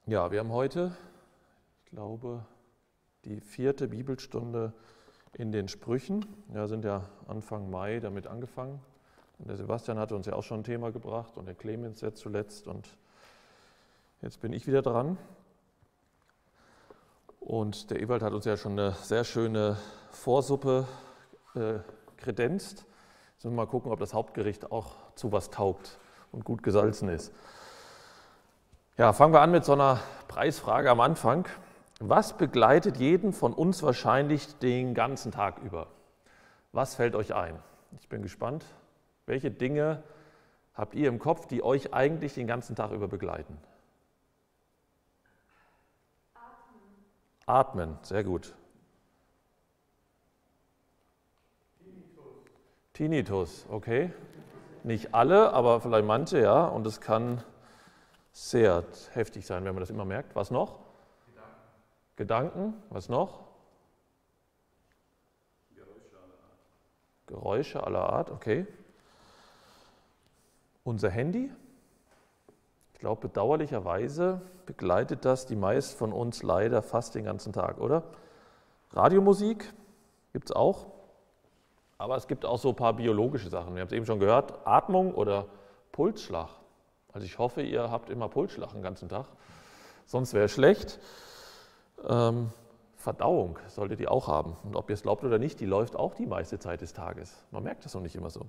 Ja, wir haben heute, ich glaube, die 4. Bibelstunde in den Sprüchen. Wir sind ja Anfang Mai damit angefangen. Und der Sebastian hatte uns ja auch schon ein Thema gebracht und der Clemens jetzt zuletzt. Und jetzt bin ich wieder dran. Und der Ewald hat uns ja schon eine sehr schöne Vorsuppe kredenzt. Jetzt müssen wir mal gucken, ob das Hauptgericht auch zu was taugt und gut gesalzen ist. Ja, fangen wir an mit so einer Preisfrage am Anfang. Was begleitet jeden von uns wahrscheinlich den ganzen Tag über? Was fällt euch ein? Ich bin gespannt. Welche Dinge habt ihr im Kopf, die euch eigentlich den ganzen Tag über begleiten? Atmen, sehr gut. Tinnitus, okay. Nicht alle, aber vielleicht manche, ja. Und es kann sehr heftig sein, wenn man das immer merkt. Was noch? Gedanken. Was noch? Geräusche aller Art, okay. Unser Handy. Ich glaube, bedauerlicherweise begleitet das die meisten von uns leider fast den ganzen Tag, oder? Radiomusik gibt es auch, aber es gibt auch so ein paar biologische Sachen. Wir haben es eben schon gehört, Atmung oder Pulsschlag. Also ich hoffe, ihr habt immer Pulsschlag den ganzen Tag, sonst wäre es schlecht. Verdauung solltet ihr auch haben. Und ob ihr es glaubt oder nicht, die läuft auch die meiste Zeit des Tages. Man merkt das noch nicht immer so.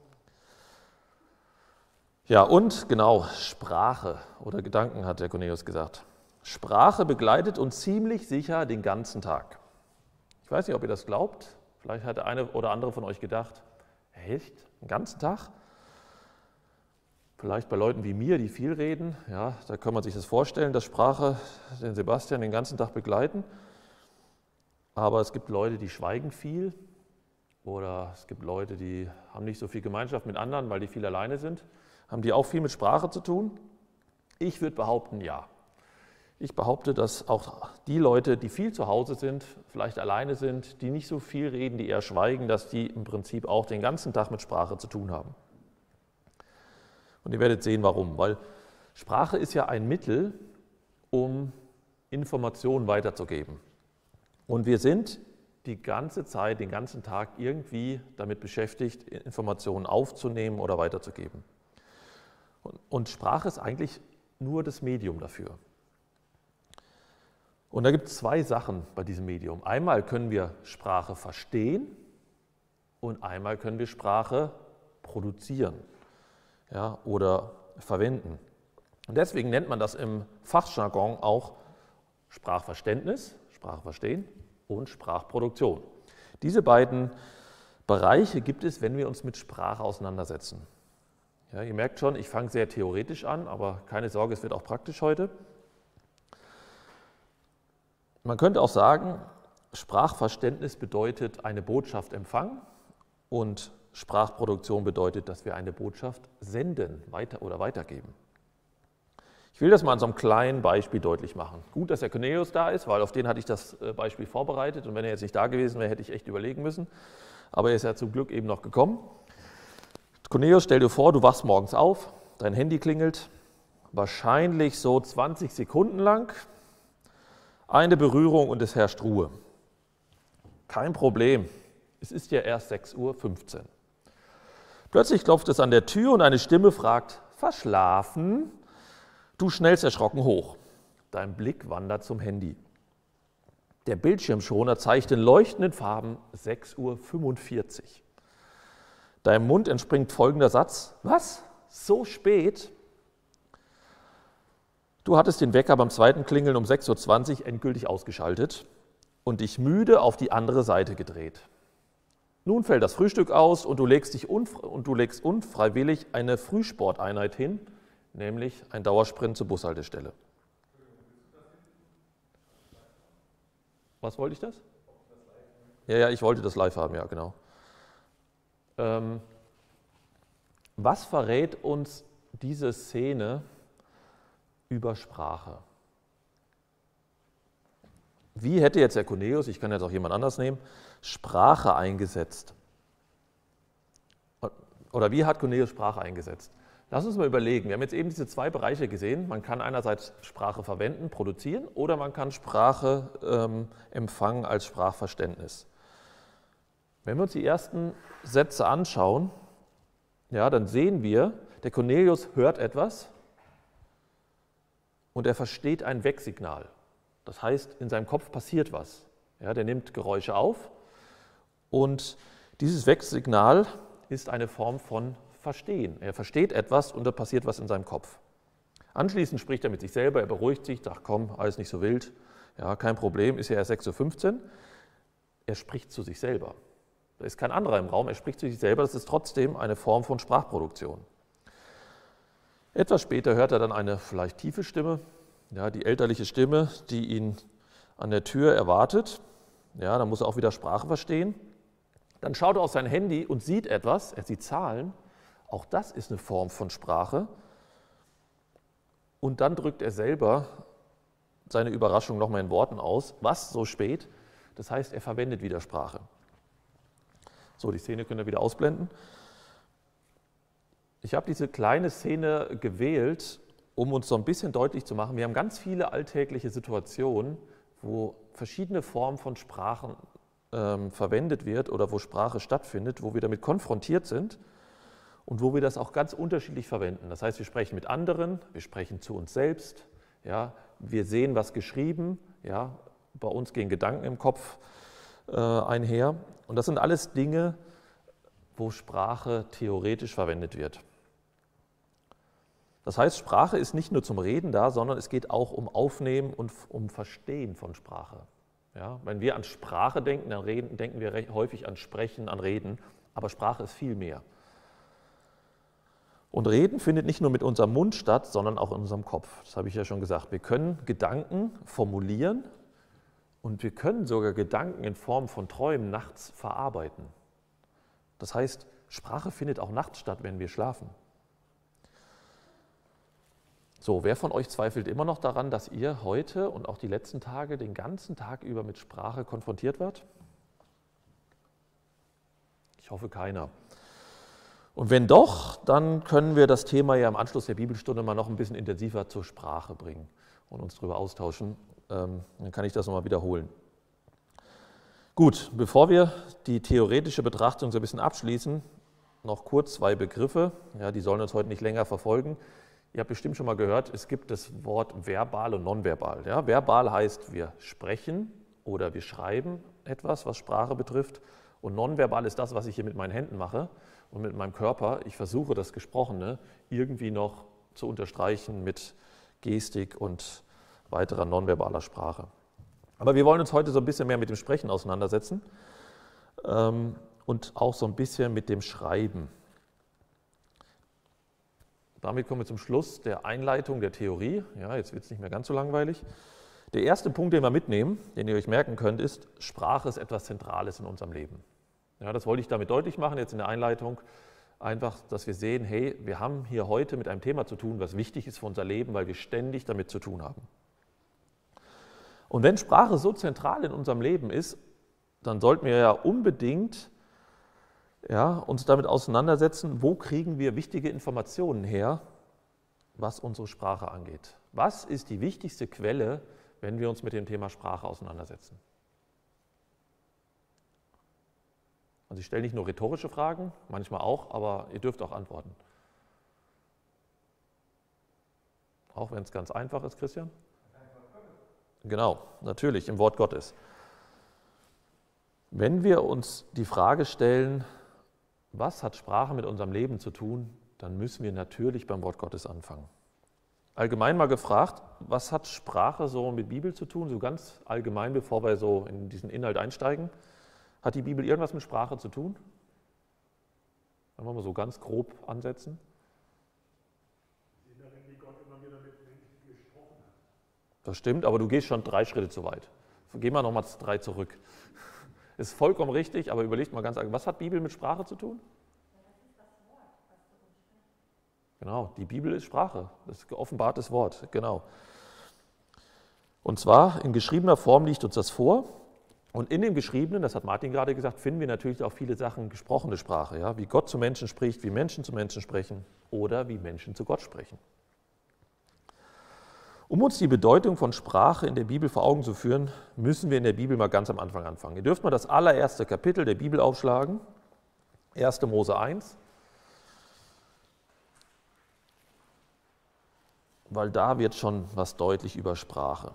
Ja, und genau, Sprache oder Gedanken, hat der Cornelius gesagt. Sprache begleitet uns ziemlich sicher den ganzen Tag. Ich weiß nicht, ob ihr das glaubt. Vielleicht hat der eine oder andere von euch gedacht, echt, den ganzen Tag? Vielleicht bei Leuten wie mir, die viel reden, ja, da kann man sich das vorstellen, dass Sprache den Sebastian den ganzen Tag begleiten. Aber es gibt Leute, die schweigen viel oder es gibt Leute, die haben nicht so viel Gemeinschaft mit anderen, weil die viel alleine sind. Haben die auch viel mit Sprache zu tun? Ich würde behaupten, ja. Ich behaupte, dass auch die Leute, die viel zu Hause sind, vielleicht alleine sind, die nicht so viel reden, die eher schweigen, dass die im Prinzip auch den ganzen Tag mit Sprache zu tun haben. Und ihr werdet sehen, warum. Weil Sprache ist ja ein Mittel, um Informationen weiterzugeben. Und wir sind die ganze Zeit, den ganzen Tag irgendwie damit beschäftigt, Informationen aufzunehmen oder weiterzugeben. Und Sprache ist eigentlich nur das Medium dafür. Und da gibt es zwei Sachen bei diesem Medium. Einmal können wir Sprache verstehen und einmal können wir Sprache produzieren, ja, oder verwenden. Und deswegen nennt man das im Fachjargon auch Sprachverständnis, Sprache verstehen und Sprachproduktion. Diese beiden Bereiche gibt es, wenn wir uns mit Sprache auseinandersetzen. Ja, ihr merkt schon, ich fange sehr theoretisch an, aber keine Sorge, es wird auch praktisch heute. Man könnte auch sagen, Sprachverständnis bedeutet eine Botschaft empfangen und Sprachproduktion bedeutet, dass wir eine Botschaft senden oder weitergeben. Ich will das mal an so einem kleinen Beispiel deutlich machen. Gut, dass der Cornelius da ist, weil auf den hatte ich das Beispiel vorbereitet und wenn er jetzt nicht da gewesen wäre, hätte ich echt überlegen müssen. Aber er ist ja zum Glück eben noch gekommen. Cornelius, stell dir vor, du wachst morgens auf, dein Handy klingelt, wahrscheinlich so 20 Sekunden lang, eine Berührung und es herrscht Ruhe. Kein Problem, es ist ja erst 6:15 Uhr. Plötzlich klopft es an der Tür und eine Stimme fragt, verschlafen? Du schnellst erschrocken hoch. Dein Blick wandert zum Handy. Der Bildschirmschoner zeigt in leuchtenden Farben 6:45 Uhr. Deinem Mund entspringt folgender Satz. Was? So spät? Du hattest den Wecker beim zweiten Klingeln um 6:20 Uhr endgültig ausgeschaltet und dich müde auf die andere Seite gedreht. Nun fällt das Frühstück aus und du legst unfreiwillig eine Frühsporteinheit hin, nämlich ein Dauersprint zur Bushaltestelle. Was wollte ich das? Ja, ich wollte das live haben, ja, genau. Was verrät uns diese Szene über Sprache? Wie hätte jetzt der Cornelius, ich kann jetzt auch jemand anders nehmen, Sprache eingesetzt? Oder wie hat Cornelius Sprache eingesetzt? Lass uns mal überlegen. Wir haben jetzt eben diese zwei Bereiche gesehen. Man kann einerseits Sprache verwenden, produzieren, oder man kann Sprache empfangen als Sprachverständnis. Wenn wir uns die ersten Sätze anschauen, ja, dann sehen wir, der Cornelius hört etwas und er versteht ein Wecksignal. Das heißt, in seinem Kopf passiert was. Ja, der nimmt Geräusche auf und dieses Wecksignal ist eine Form von Verstehen. Er versteht etwas und da passiert was in seinem Kopf. Anschließend spricht er mit sich selber, er beruhigt sich, sagt, komm, alles nicht so wild, ja, kein Problem, ist ja erst 6:15 Uhr. Er spricht zu sich selber. Da ist kein anderer im Raum, er spricht zu sich selber, das ist trotzdem eine Form von Sprachproduktion. Etwas später hört er dann eine vielleicht tiefe Stimme, ja, die elterliche Stimme, die ihn an der Tür erwartet. Ja, dann muss er auch wieder Sprache verstehen. Dann schaut er auf sein Handy und sieht etwas, er sieht Zahlen. Auch das ist eine Form von Sprache. Und dann drückt er selber seine Überraschung nochmal in Worten aus. Was so spät? Das heißt, er verwendet wieder Sprache. So, die Szene könnt ihr wieder ausblenden. Ich habe diese kleine Szene gewählt, um uns so ein bisschen deutlich zu machen, wir haben ganz viele alltägliche Situationen, wo verschiedene Formen von Sprachen verwendet wird oder wo Sprache stattfindet, wo wir damit konfrontiert sind und wo wir das auch ganz unterschiedlich verwenden. Das heißt, wir sprechen mit anderen, wir sprechen zu uns selbst, ja, wir sehen was geschrieben, ja, bei uns gehen Gedanken im Kopf einher. Und das sind alles Dinge, wo Sprache theoretisch verwendet wird. Das heißt, Sprache ist nicht nur zum Reden da, sondern es geht auch um Aufnehmen und um Verstehen von Sprache. Ja, wenn wir an Sprache denken, dann denken wir häufig an Sprechen, an Reden, aber Sprache ist viel mehr. Und Reden findet nicht nur mit unserem Mund statt, sondern auch in unserem Kopf. Das habe ich ja schon gesagt. Wir können Gedanken formulieren und wir können sogar Gedanken in Form von Träumen nachts verarbeiten. Das heißt, Sprache findet auch nachts statt, wenn wir schlafen. So, wer von euch zweifelt immer noch daran, dass ihr heute und auch die letzten Tage den ganzen Tag über mit Sprache konfrontiert wart? Ich hoffe, keiner. Und wenn doch, dann können wir das Thema ja im Anschluss der Bibelstunde mal noch ein bisschen intensiver zur Sprache bringen und uns darüber austauschen. Dann kann ich das nochmal wiederholen. Gut, bevor wir die theoretische Betrachtung so ein bisschen abschließen, noch kurz zwei Begriffe, ja, die sollen uns heute nicht länger verfolgen. Ihr habt bestimmt schon mal gehört, es gibt das Wort verbal und nonverbal. Ja, verbal heißt, wir sprechen oder wir schreiben etwas, was Sprache betrifft. Und nonverbal ist das, was ich hier mit meinen Händen mache und mit meinem Körper. Ich versuche, das Gesprochene irgendwie noch zu unterstreichen mit Gestik und weiterer nonverbaler Sprache. Aber wir wollen uns heute so ein bisschen mehr mit dem Sprechen auseinandersetzen und auch so ein bisschen mit dem Schreiben. Damit kommen wir zum Schluss der Einleitung der Theorie. Ja, jetzt wird es nicht mehr ganz so langweilig. Der erste Punkt, den wir mitnehmen, den ihr euch merken könnt, ist, Sprache ist etwas Zentrales in unserem Leben. Ja, das wollte ich damit deutlich machen, jetzt in der Einleitung. Einfach, dass wir sehen, hey, wir haben hier heute mit einem Thema zu tun, was wichtig ist für unser Leben, weil wir ständig damit zu tun haben. Und wenn Sprache so zentral in unserem Leben ist, dann sollten wir ja unbedingt uns damit auseinandersetzen, wo kriegen wir wichtige Informationen her, was unsere Sprache angeht. Was ist die wichtigste Quelle, wenn wir uns mit dem Thema Sprache auseinandersetzen? Also ich stelle nicht nur rhetorische Fragen, manchmal auch, aber ihr dürft auch antworten. Auch wenn es ganz einfach ist, Christian? Genau, natürlich, im Wort Gottes. Wenn wir uns die Frage stellen, was hat Sprache mit unserem Leben zu tun, dann müssen wir natürlich beim Wort Gottes anfangen. Allgemein mal gefragt, was hat Sprache so mit Bibel zu tun, so ganz allgemein, bevor wir so in diesen Inhalt einsteigen? Hat die Bibel irgendwas mit Sprache zu tun? Dann wollen wir so ganz grob ansetzen. Das stimmt, aber du gehst schon 3 Schritte zu weit. Geh mal nochmal 3 zurück. Ist vollkommen richtig, aber überlegt mal ganz allgemein, was hat Bibel mit Sprache zu tun? Das ist das Wort, was du uns sprichst. Genau, die Bibel ist Sprache, das ist geoffenbartes Wort, genau. Und zwar in geschriebener Form liegt uns das vor Und in dem Geschriebenen, das hat Martin gerade gesagt, finden wir natürlich auch viele Sachen gesprochene Sprache, ja? Wie Gott zu Menschen spricht, wie Menschen zu Menschen sprechen oder wie Menschen zu Gott sprechen. Um uns die Bedeutung von Sprache in der Bibel vor Augen zu führen, müssen wir in der Bibel mal ganz am Anfang anfangen. Ihr dürft mal das allererste Kapitel der Bibel aufschlagen, 1. Mose 1, weil da wird schon was deutlich über Sprache.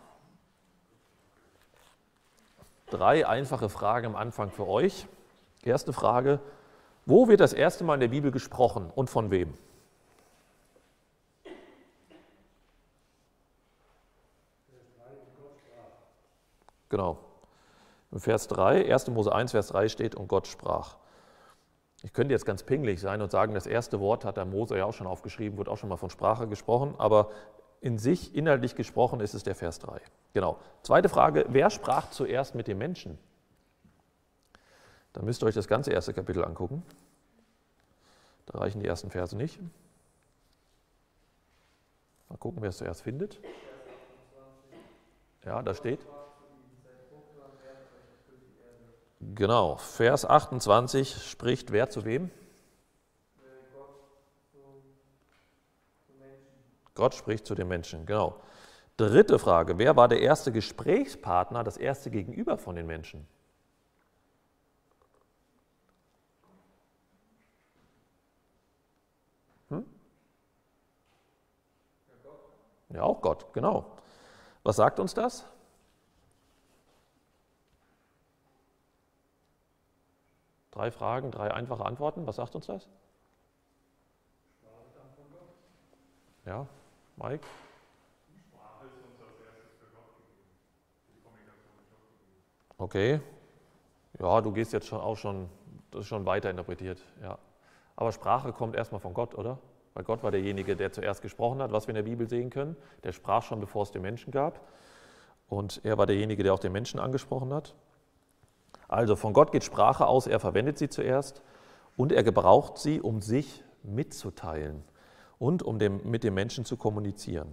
3 einfache Fragen am Anfang für euch. Erste Frage, wo wird das erste Mal in der Bibel gesprochen und von wem? Genau. Im Vers 3, 1. Mose 1, Vers 3 steht, und Gott sprach. Ich könnte jetzt ganz pingelig sein und sagen, das erste Wort hat der Mose ja auch schon aufgeschrieben, wird auch schon mal von Sprache gesprochen, aber in sich, inhaltlich gesprochen, ist es der Vers 3. Genau. Zweite Frage, wer sprach zuerst mit dem Menschen? Da müsst ihr euch das ganze erste Kapitel angucken. Da reichen die ersten Verse nicht. Mal gucken, wer es zuerst findet. Ja, da steht. Genau, Vers 28 spricht wer zu wem? Gott spricht zu den Menschen, genau. Dritte Frage, wer war der erste Gesprächspartner, das erste Gegenüber von den Menschen? Ja, auch Gott, genau. Was sagt uns das? Drei Fragen, 3 einfache Antworten. Was sagt uns das? Ja, Mike? Sprache ist uns als erstes für Gott gegeben, für die Kommunikation mit Gott gegeben. Okay. Ja, du gehst jetzt das ist schon weiter interpretiert. Ja. Aber Sprache kommt erstmal von Gott, oder? Weil Gott war derjenige, der zuerst gesprochen hat, was wir in der Bibel sehen können. Der sprach schon, bevor es den Menschen gab. Und er war derjenige, der auch den Menschen angesprochen hat. Also von Gott geht Sprache aus, er verwendet sie zuerst und er gebraucht sie, um sich mitzuteilen und um mit dem Menschen zu kommunizieren.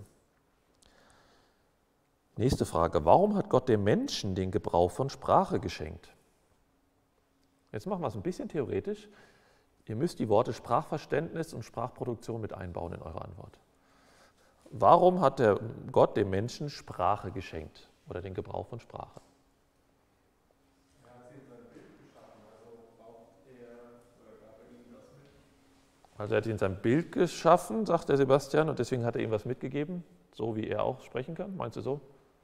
Nächste Frage, warum hat Gott dem Menschen den Gebrauch von Sprache geschenkt? Jetzt machen wir es ein bisschen theoretisch. Ihr müsst die Worte Sprachverständnis und Sprachproduktion mit einbauen in eure Antwort. Warum hat Gott dem Menschen Sprache geschenkt oder den Gebrauch von Sprache? Also er hat ihn in sein Bild geschaffen, sagt der Sebastian, und deswegen hat er ihm was mitgegeben, so wie er auch sprechen kann. Meinst du so?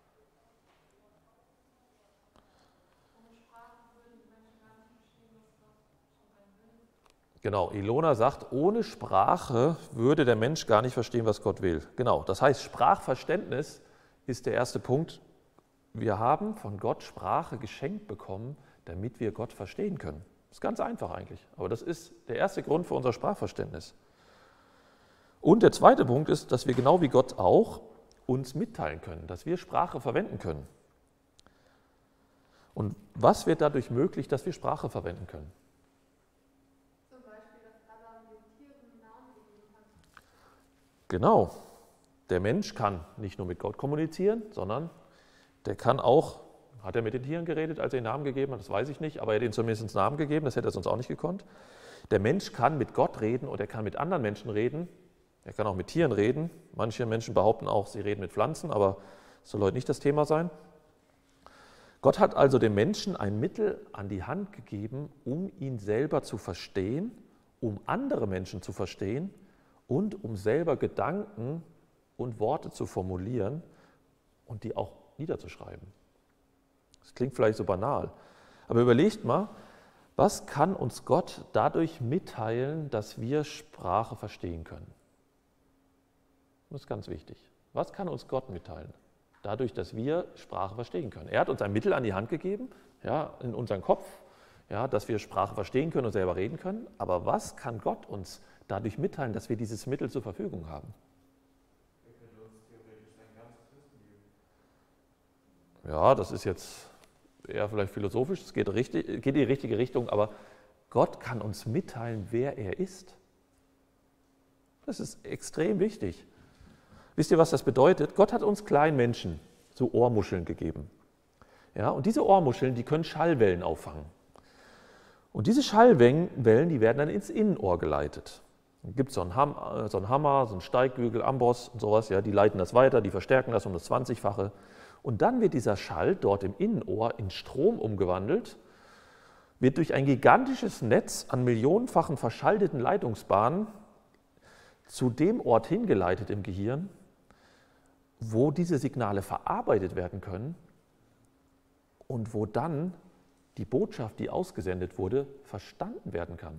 Genau, Ilona sagt, ohne Sprache würde der Mensch gar nicht verstehen, was Gott will. Genau, das heißt, Sprachverständnis ist der erste Punkt. Wir haben von Gott Sprache geschenkt bekommen, damit wir Gott verstehen können. Das ist ganz einfach eigentlich, aber das ist der erste Grund für unser Sprachverständnis. Und der zweite Punkt ist, dass wir genau wie Gott auch uns mitteilen können, dass wir Sprache verwenden können. Und was wird dadurch möglich, dass wir Sprache verwenden können? Zum Beispiel, dass Adam den Tieren einen Namen gegeben hat. Genau, der Mensch kann nicht nur mit Gott kommunizieren, sondern der kann auch, hat er mit den Tieren geredet, als er den Namen gegeben hat? Das weiß ich nicht, aber er hat ihnen zumindest einen Namen gegeben, das hätte er sonst auch nicht gekonnt. Der Mensch kann mit Gott reden und er kann mit anderen Menschen reden. Er kann auch mit Tieren reden. Manche Menschen behaupten auch, sie reden mit Pflanzen, aber das soll heute nicht das Thema sein. Gott hat also dem Menschen ein Mittel an die Hand gegeben, um ihn selber zu verstehen, um andere Menschen zu verstehen und um selber Gedanken und Worte zu formulieren und die auch niederzuschreiben. Das klingt vielleicht so banal, aber überlegt mal, was kann uns Gott dadurch mitteilen, dass wir Sprache verstehen können? Das ist ganz wichtig. Was kann uns Gott mitteilen? Dadurch, dass wir Sprache verstehen können. Er hat uns ein Mittel an die Hand gegeben, ja, in unseren Kopf, ja, dass wir Sprache verstehen können und selber reden können. Aber was kann Gott uns dadurch mitteilen, dass wir dieses Mittel zur Verfügung haben? Er könnte uns theoretisch sein ganzes Wissen geben. Ja, das ist jetzt eher vielleicht philosophisch, es geht in die richtige Richtung, aber Gott kann uns mitteilen, wer er ist. Das ist extrem wichtig. Wisst ihr, was das bedeutet? Gott hat uns kleinen Menschen so Ohrmuscheln gegeben. Ja, und diese Ohrmuscheln, die können Schallwellen auffangen. Und diese Schallwellen, die werden dann ins Innenohr geleitet. Dann gibt es so einen Hammer, so einen Steigbügel, Amboss und sowas, ja, die leiten das weiter, die verstärken das um das 20-fache. Und dann wird dieser Schall dort im Innenohr in Strom umgewandelt, wird durch ein gigantisches Netz an millionenfachen verschalteten Leitungsbahnen zu dem Ort hingeleitet im Gehirn, wo diese Signale verarbeitet werden können und wo dann die Botschaft, die ausgesendet wurde, verstanden werden kann.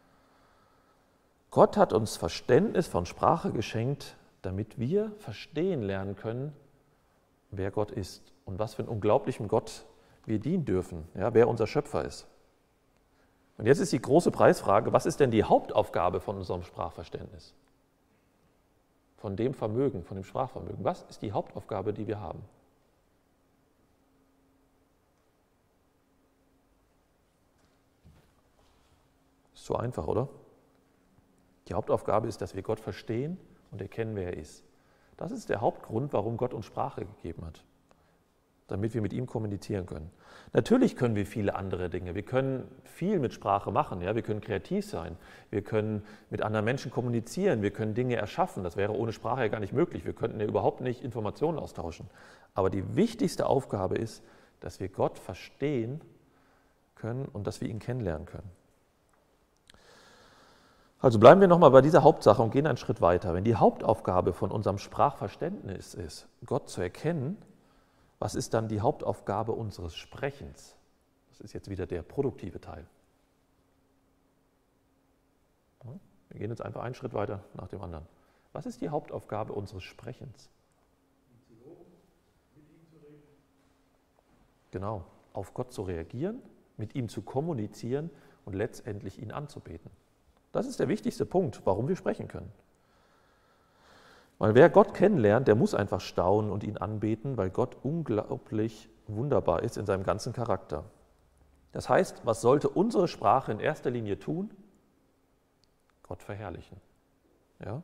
Gott hat uns Verständnis von Sprache geschenkt, damit wir verstehen lernen können, wer Gott ist und was für einen unglaublichen Gott wir dienen dürfen, ja, wer unser Schöpfer ist. Und jetzt ist die große Preisfrage, was ist denn die Hauptaufgabe von unserem Sprachverständnis? Von dem Vermögen, von dem Sprachvermögen. Was ist die Hauptaufgabe, die wir haben? Ist so einfach, oder? Die Hauptaufgabe ist, dass wir Gott verstehen und erkennen, wer er ist. Das ist der Hauptgrund, warum Gott uns Sprache gegeben hat, damit wir mit ihm kommunizieren können. Natürlich können wir viele andere Dinge. Wir können viel mit Sprache machen. Ja? Wir können kreativ sein. Wir können mit anderen Menschen kommunizieren. Wir können Dinge erschaffen. Das wäre ohne Sprache ja gar nicht möglich. Wir könnten ja überhaupt nicht Informationen austauschen. Aber die wichtigste Aufgabe ist, dass wir Gott verstehen können und dass wir ihn kennenlernen können. Also bleiben wir nochmal bei dieser Hauptsache und gehen einen Schritt weiter. Wenn die Hauptaufgabe von unserem Sprachverständnis ist, Gott zu erkennen, was ist dann die Hauptaufgabe unseres Sprechens? Das ist jetzt wieder der produktive Teil. Wir gehen jetzt einfach einen Schritt weiter nach dem anderen. Was ist die Hauptaufgabe unseres Sprechens? Mit ihm zu reden. Genau, auf Gott zu reagieren, mit ihm zu kommunizieren und letztendlich ihn anzubeten. Das ist der wichtigste Punkt, warum wir sprechen können. Weil wer Gott kennenlernt, der muss einfach staunen und ihn anbeten, weil Gott unglaublich wunderbar ist in seinem ganzen Charakter. Das heißt, was sollte unsere Sprache in erster Linie tun? Gott verherrlichen. Ja?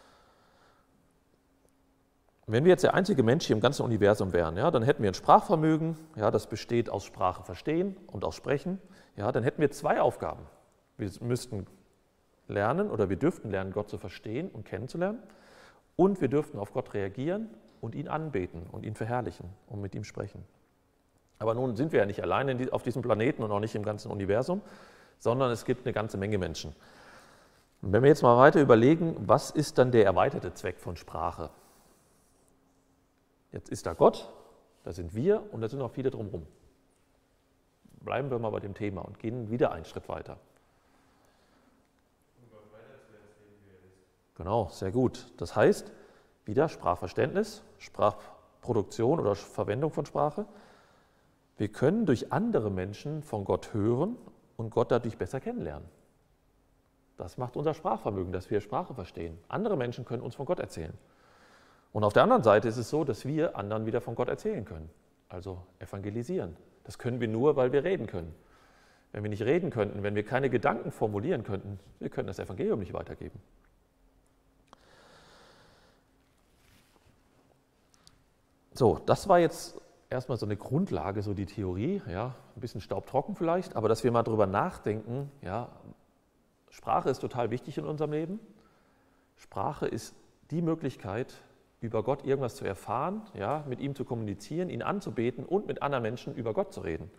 Wenn wir jetzt der einzige Mensch hier im ganzen Universum wären, ja, dann hätten wir ein Sprachvermögen, ja, das besteht aus Sprache verstehen und aus Sprechen. Ja, dann hätten wir zwei Aufgaben. Wir müssten lernen oder wir dürften lernen, Gott zu verstehen und kennenzulernen. Und wir dürften auf Gott reagieren und ihn anbeten und ihn verherrlichen und mit ihm sprechen. Aber nun sind wir ja nicht alleine auf diesem Planeten und auch nicht im ganzen Universum, sondern es gibt eine ganze Menge Menschen. Und wenn wir jetzt mal weiter überlegen, was ist dann der erweiterte Zweck von Sprache? Jetzt ist da Gott, da sind wir und da sind noch viele drumherum. Bleiben wir mal bei dem Thema und gehen wieder einen Schritt weiter. Genau, sehr gut. Das heißt, wieder Sprachverständnis, Sprachproduktion oder Verwendung von Sprache. Wir können durch andere Menschen von Gott hören und Gott dadurch besser kennenlernen. Das macht unser Sprachvermögen, dass wir Sprache verstehen. Andere Menschen können uns von Gott erzählen. Und auf der anderen Seite ist es so, dass wir anderen wieder von Gott erzählen können, also evangelisieren. Das können wir nur, weil wir reden können. Wenn wir nicht reden könnten, wenn wir keine Gedanken formulieren könnten, wir könnten das Evangelium nicht weitergeben. So, das war jetzt erstmal so eine Grundlage, so die Theorie, ja, ein bisschen staubtrocken vielleicht, aber dass wir mal drüber nachdenken, ja, Sprache ist total wichtig in unserem Leben. Sprache ist die Möglichkeit, über Gott irgendwas zu erfahren, ja, mit ihm zu kommunizieren, ihn anzubeten und mit anderen Menschen über Gott zu reden.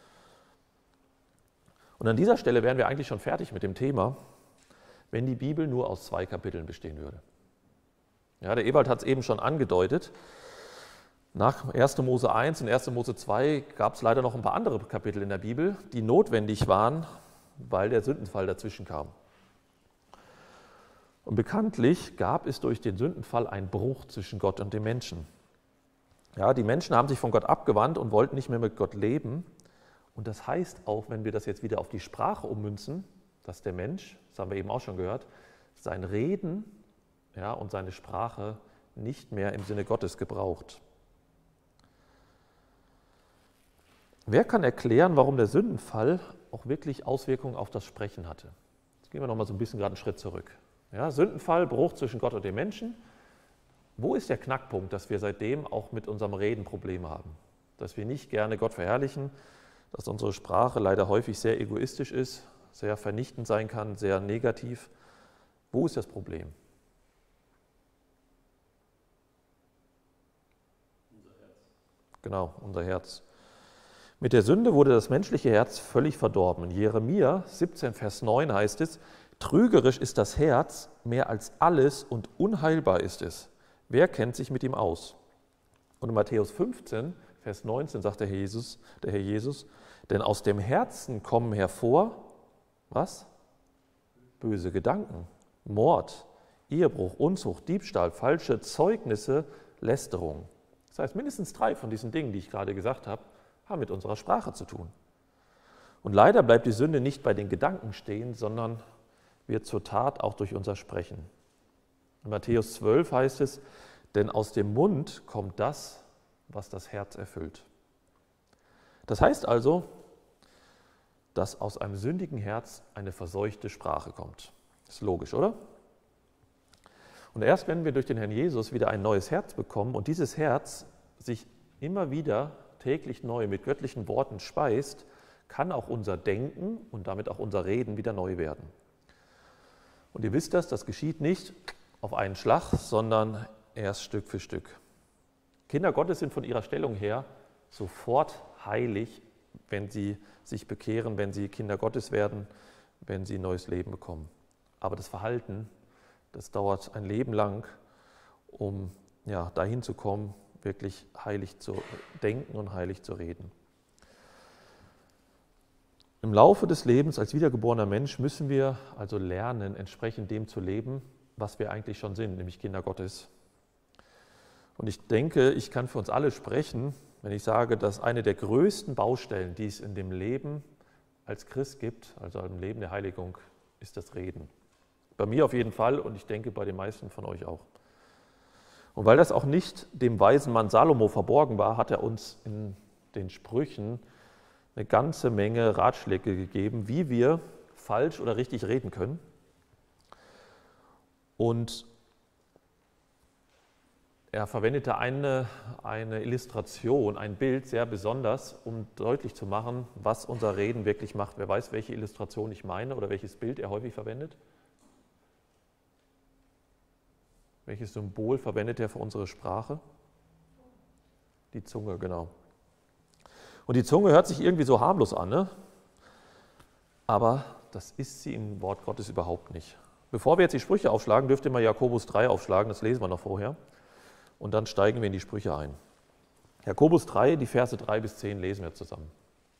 Und an dieser Stelle wären wir eigentlich schon fertig mit dem Thema, wenn die Bibel nur aus 2 Kapiteln bestehen würde. Ja, der Ewald hat es eben schon angedeutet. Nach 1. Mose 1 und 1. Mose 2 gab es leider noch ein paar andere Kapitel in der Bibel, die notwendig waren, weil der Sündenfall dazwischen kam. Und bekanntlich gab es durch den Sündenfall einen Bruch zwischen Gott und dem Menschen. Ja, die Menschen haben sich von Gott abgewandt und wollten nicht mehr mit Gott leben. Und das heißt auch, wenn wir das jetzt wieder auf die Sprache ummünzen, dass der Mensch, das haben wir eben auch schon gehört, sein Reden, ja, und seine Sprache nicht mehr im Sinne Gottes gebraucht. Wer kann erklären, warum der Sündenfall auch wirklich Auswirkungen auf das Sprechen hatte? Jetzt gehen wir noch mal so ein bisschen gerade einen Schritt zurück. Ja, Sündenfall, Bruch zwischen Gott und dem Menschen. Wo ist der Knackpunkt, dass wir seitdem auch mit unserem Reden Probleme haben? dass wir nicht gerne Gott verherrlichen, dass unsere Sprache leider häufig sehr egoistisch ist, sehr vernichtend sein kann, sehr negativ. Wo ist das Problem? Unser Herz. Genau, unser Herz. Mit der Sünde wurde das menschliche Herz völlig verdorben. In Jeremia 17, Vers 9 heißt es, trügerisch ist das Herz mehr als alles und unheilbar ist es. Wer kennt sich mit ihm aus? Und in Matthäus 15, Vers 19 sagt der Herr Jesus, denn aus dem Herzen kommen hervor, was? Böse Gedanken, Mord, Ehebruch, Unzucht, Diebstahl, falsche Zeugnisse, Lästerung. Das heißt, mindestens 3 von diesen Dingen, die ich gerade gesagt habe, haben mit unserer Sprache zu tun. Und leider bleibt die Sünde nicht bei den Gedanken stehen, sondern wird zur Tat auch durch unser Sprechen. In Matthäus 12 heißt es, denn aus dem Mund kommt das, was das Herz erfüllt. Das heißt also, dass aus einem sündigen Herz eine verseuchte Sprache kommt. Ist logisch, oder? Und erst wenn wir durch den Herrn Jesus wieder ein neues Herz bekommen und dieses Herz sich immer wieder täglich neu mit göttlichen Worten speist, kann auch unser Denken und damit auch unser Reden wieder neu werden. Und ihr wisst das geschieht nicht auf einen Schlag, sondern erst Stück für Stück. Kinder Gottes sind von ihrer Stellung her sofort heilig, wenn sie sich bekehren, wenn sie Kinder Gottes werden, wenn sie ein neues Leben bekommen. Aber das Verhalten, das dauert ein Leben lang, um dahin zu kommen, wirklich heilig zu denken und heilig zu reden. Im Laufe des Lebens als wiedergeborener Mensch müssen wir also lernen, entsprechend dem zu leben, was wir eigentlich schon sind, nämlich Kinder Gottes. Und ich denke, ich kann für uns alle sprechen, wenn ich sage, dass eine der größten Baustellen, die es in dem Leben als Christ gibt, also im Leben der Heiligung, ist das Reden. Bei mir auf jeden Fall und ich denke bei den meisten von euch auch. Und weil das auch nicht dem weisen Mann Salomo verborgen war, hat er uns in den Sprüchen eine ganze Menge Ratschläge gegeben, wie wir falsch oder richtig reden können. Und er verwendete eine Illustration, ein Bild sehr besonders, um deutlich zu machen, was unser Reden wirklich macht. Wer weiß, welche Illustration ich meine oder welches Bild er häufig verwendet? Welches Symbol verwendet er für unsere Sprache? Die Zunge, genau. Und die Zunge hört sich irgendwie so harmlos an, ne? Aber das ist sie im Wort Gottes überhaupt nicht. Bevor wir jetzt die Sprüche aufschlagen, dürft ihr mal Jakobus 3 aufschlagen, das lesen wir noch vorher. Und dann steigen wir in die Sprüche ein. Jakobus 3, die Verse 3 bis 10 lesen wir zusammen.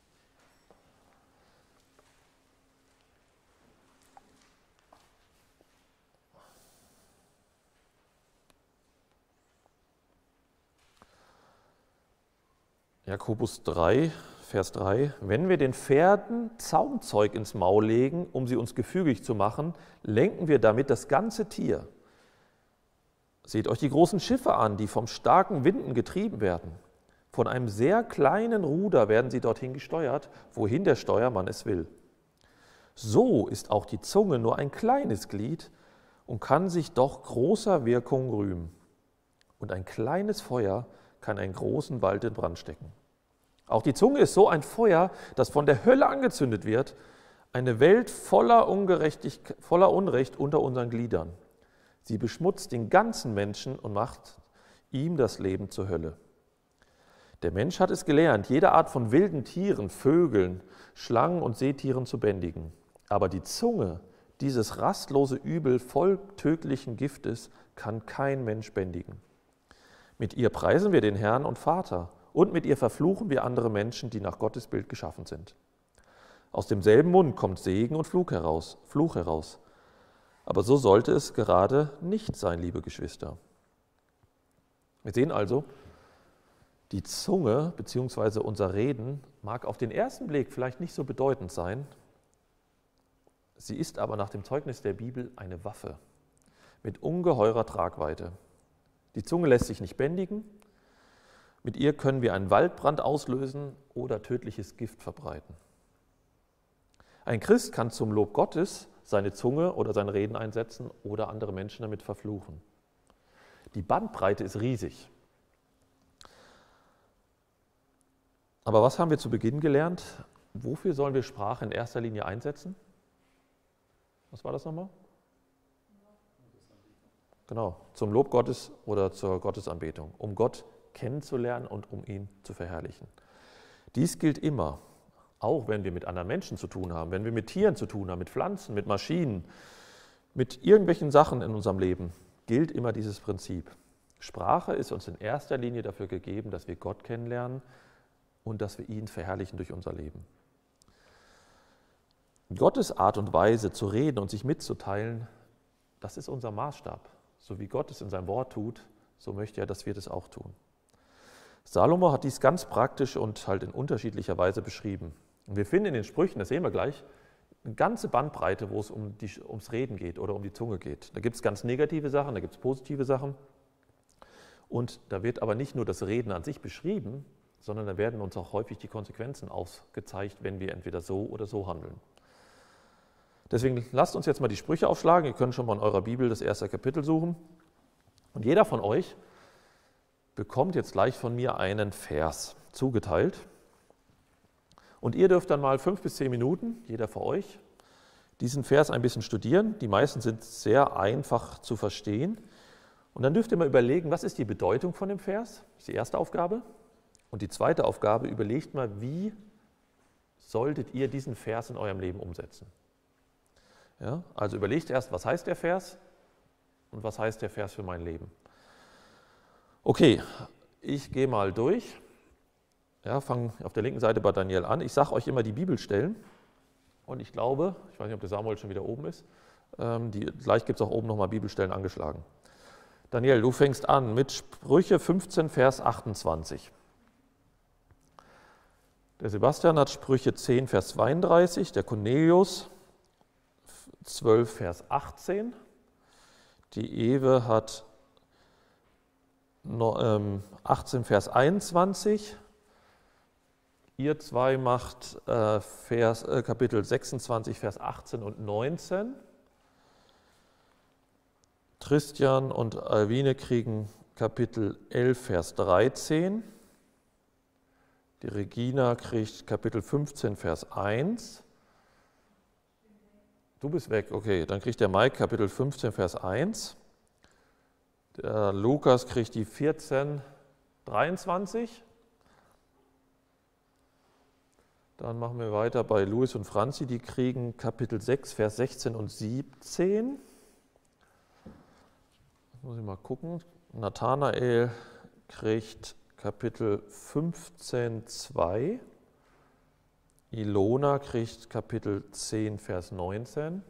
Jakobus 3, Vers 3. Wenn wir den Pferden Zaumzeug ins Maul legen, um sie uns gefügig zu machen, lenken wir damit das ganze Tier. Seht euch die großen Schiffe an, die vom starken Winden getrieben werden. Von einem sehr kleinen Ruder werden sie dorthin gesteuert, wohin der Steuermann es will. So ist auch die Zunge nur ein kleines Glied und kann sich doch großer Wirkung rühmen. Und ein kleines Feuer kann einen großen Wald in Brand stecken. Auch die Zunge ist so ein Feuer, das von der Hölle angezündet wird, eine Welt voller Unrecht unter unseren Gliedern. Sie beschmutzt den ganzen Menschen und macht ihm das Leben zur Hölle. Der Mensch hat es gelernt, jede Art von wilden Tieren, Vögeln, Schlangen und Seetieren zu bändigen. Aber die Zunge, dieses rastlose Übel voll tödlichen Giftes, kann kein Mensch bändigen. Mit ihr preisen wir den Herrn und Vater und mit ihr verfluchen wir andere Menschen, die nach Gottes Bild geschaffen sind. Aus demselben Mund kommt Segen und Fluch heraus. Aber so sollte es gerade nicht sein, liebe Geschwister. Wir sehen also, die Zunge bzw. unser Reden mag auf den ersten Blick vielleicht nicht so bedeutend sein. Sie ist aber nach dem Zeugnis der Bibel eine Waffe mit ungeheurer Tragweite. Die Zunge lässt sich nicht bändigen. Mit ihr können wir einen Waldbrand auslösen oder tödliches Gift verbreiten. Ein Christ kann zum Lob Gottes seine Zunge oder sein Reden einsetzen oder andere Menschen damit verfluchen. Die Bandbreite ist riesig. Aber was haben wir zu Beginn gelernt? Wofür sollen wir Sprache in erster Linie einsetzen? Was war das nochmal? Genau, zum Lob Gottes oder zur Gottesanbetung, um Gott kennenzulernen und um ihn zu verherrlichen. Dies gilt immer, auch wenn wir mit anderen Menschen zu tun haben, wenn wir mit Tieren zu tun haben, mit Pflanzen, mit Maschinen, mit irgendwelchen Sachen in unserem Leben, gilt immer dieses Prinzip. Sprache ist uns in erster Linie dafür gegeben, dass wir Gott kennenlernen und dass wir ihn verherrlichen durch unser Leben. Gottes Art und Weise zu reden und sich mitzuteilen, das ist unser Maßstab. So wie Gott es in seinem Wort tut, so möchte er, dass wir das auch tun. Salomo hat dies ganz praktisch und halt in unterschiedlicher Weise beschrieben. Und wir finden in den Sprüchen, das sehen wir gleich, eine ganze Bandbreite, wo es ums Reden geht oder um die Zunge geht. Da gibt es ganz negative Sachen, da gibt es positive Sachen. Und da wird aber nicht nur das Reden an sich beschrieben, sondern da werden uns auch häufig die Konsequenzen aufgezeigt, wenn wir entweder so oder so handeln. Deswegen lasst uns jetzt mal die Sprüche aufschlagen. Ihr könnt schon mal in eurer Bibel das erste Kapitel suchen. Und jeder von euch bekommt jetzt gleich von mir einen Vers zugeteilt. Und ihr dürft dann mal 5 bis 10 Minuten, jeder von euch, diesen Vers ein bisschen studieren. Die meisten sind sehr einfach zu verstehen. Und dann dürft ihr mal überlegen, was ist die Bedeutung von dem Vers? Das ist die erste Aufgabe. Und die zweite Aufgabe, überlegt mal, wie solltet ihr diesen Vers in eurem Leben umsetzen? Ja, also überlegt erst, was heißt der Vers und was heißt der Vers für mein Leben. Okay, ich gehe mal durch. Ja, fange auf der linken Seite bei Daniel an. Ich sage euch immer die Bibelstellen und ich glaube, ich weiß nicht, ob der Samuel schon wieder oben ist, gleich gibt es auch oben nochmal Bibelstellen angeschlagen. Daniel, du fängst an mit Sprüche 15, Vers 28. Der Sebastian hat Sprüche 10, Vers 32, der Cornelius 12, Vers 18. Die Ewe hat 18, Vers 21. Ihr zwei macht Kapitel 26, Vers 18 und 19. Christian und Alwine kriegen Kapitel 11, Vers 13. Die Regina kriegt Kapitel 15, Vers 1. Du bist weg, okay. Dann kriegt der Mike Kapitel 15, Vers 1. Der Lukas kriegt die 14, 23. Dann machen wir weiter bei Luis und Franzi. Die kriegen Kapitel 6, Vers 16 und 17. Muss ich mal gucken. Nathanael kriegt Kapitel 15, 2. Ilona kriegt Kapitel 10, Vers 19.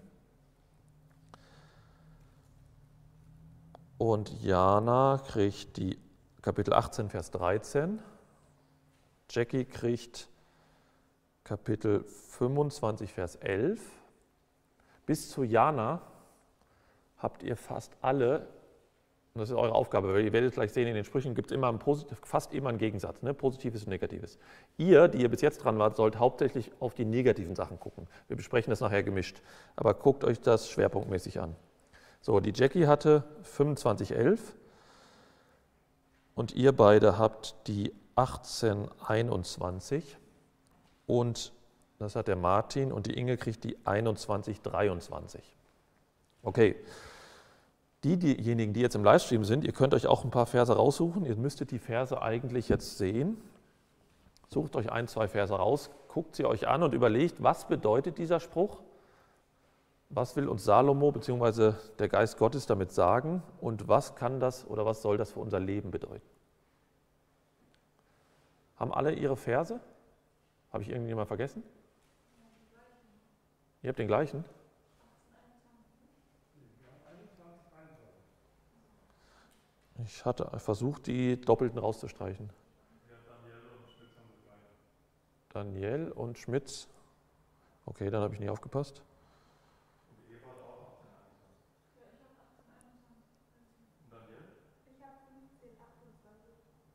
Und Jana kriegt die Kapitel 18, Vers 13. Jackie kriegt Kapitel 25, Vers 11. Bis zu Jana habt ihr fast alle, und das ist eure Aufgabe, weil ihr werdet gleich sehen, in den Sprüchen gibt es immer fast immer einen Gegensatz, ne? Positives und Negatives. Ihr, die ihr bis jetzt dran wart, sollt hauptsächlich auf die negativen Sachen gucken. Wir besprechen das nachher gemischt, aber guckt euch das schwerpunktmäßig an. So, die Jackie hatte 25,11 und ihr beide habt die 18,21 und das hat der Martin und die Inge kriegt die 21,23. Okay. Diejenigen, die jetzt im Livestream sind, ihr könnt euch auch ein paar Verse raussuchen. Ihr müsstet die Verse eigentlich jetzt sehen. Sucht euch 1, 2 Verse raus, guckt sie euch an und überlegt, was bedeutet dieser Spruch? Was will uns Salomo bzw. der Geist Gottes damit sagen? Und was kann das oder was soll das für unser Leben bedeuten? Haben alle ihre Verse? Habe ich irgendjemand vergessen? Ihr habt den gleichen? Ich hatte versucht, die Doppelten rauszustreichen. Ja, Daniel und Schmitz haben das gleiche. Daniel und Schmitz. Okay, dann habe ich nie aufgepasst. Und Eva hat auch 18, 21. Ja, ich habe 18, 21. Und Daniel? Ich habe 15, 28.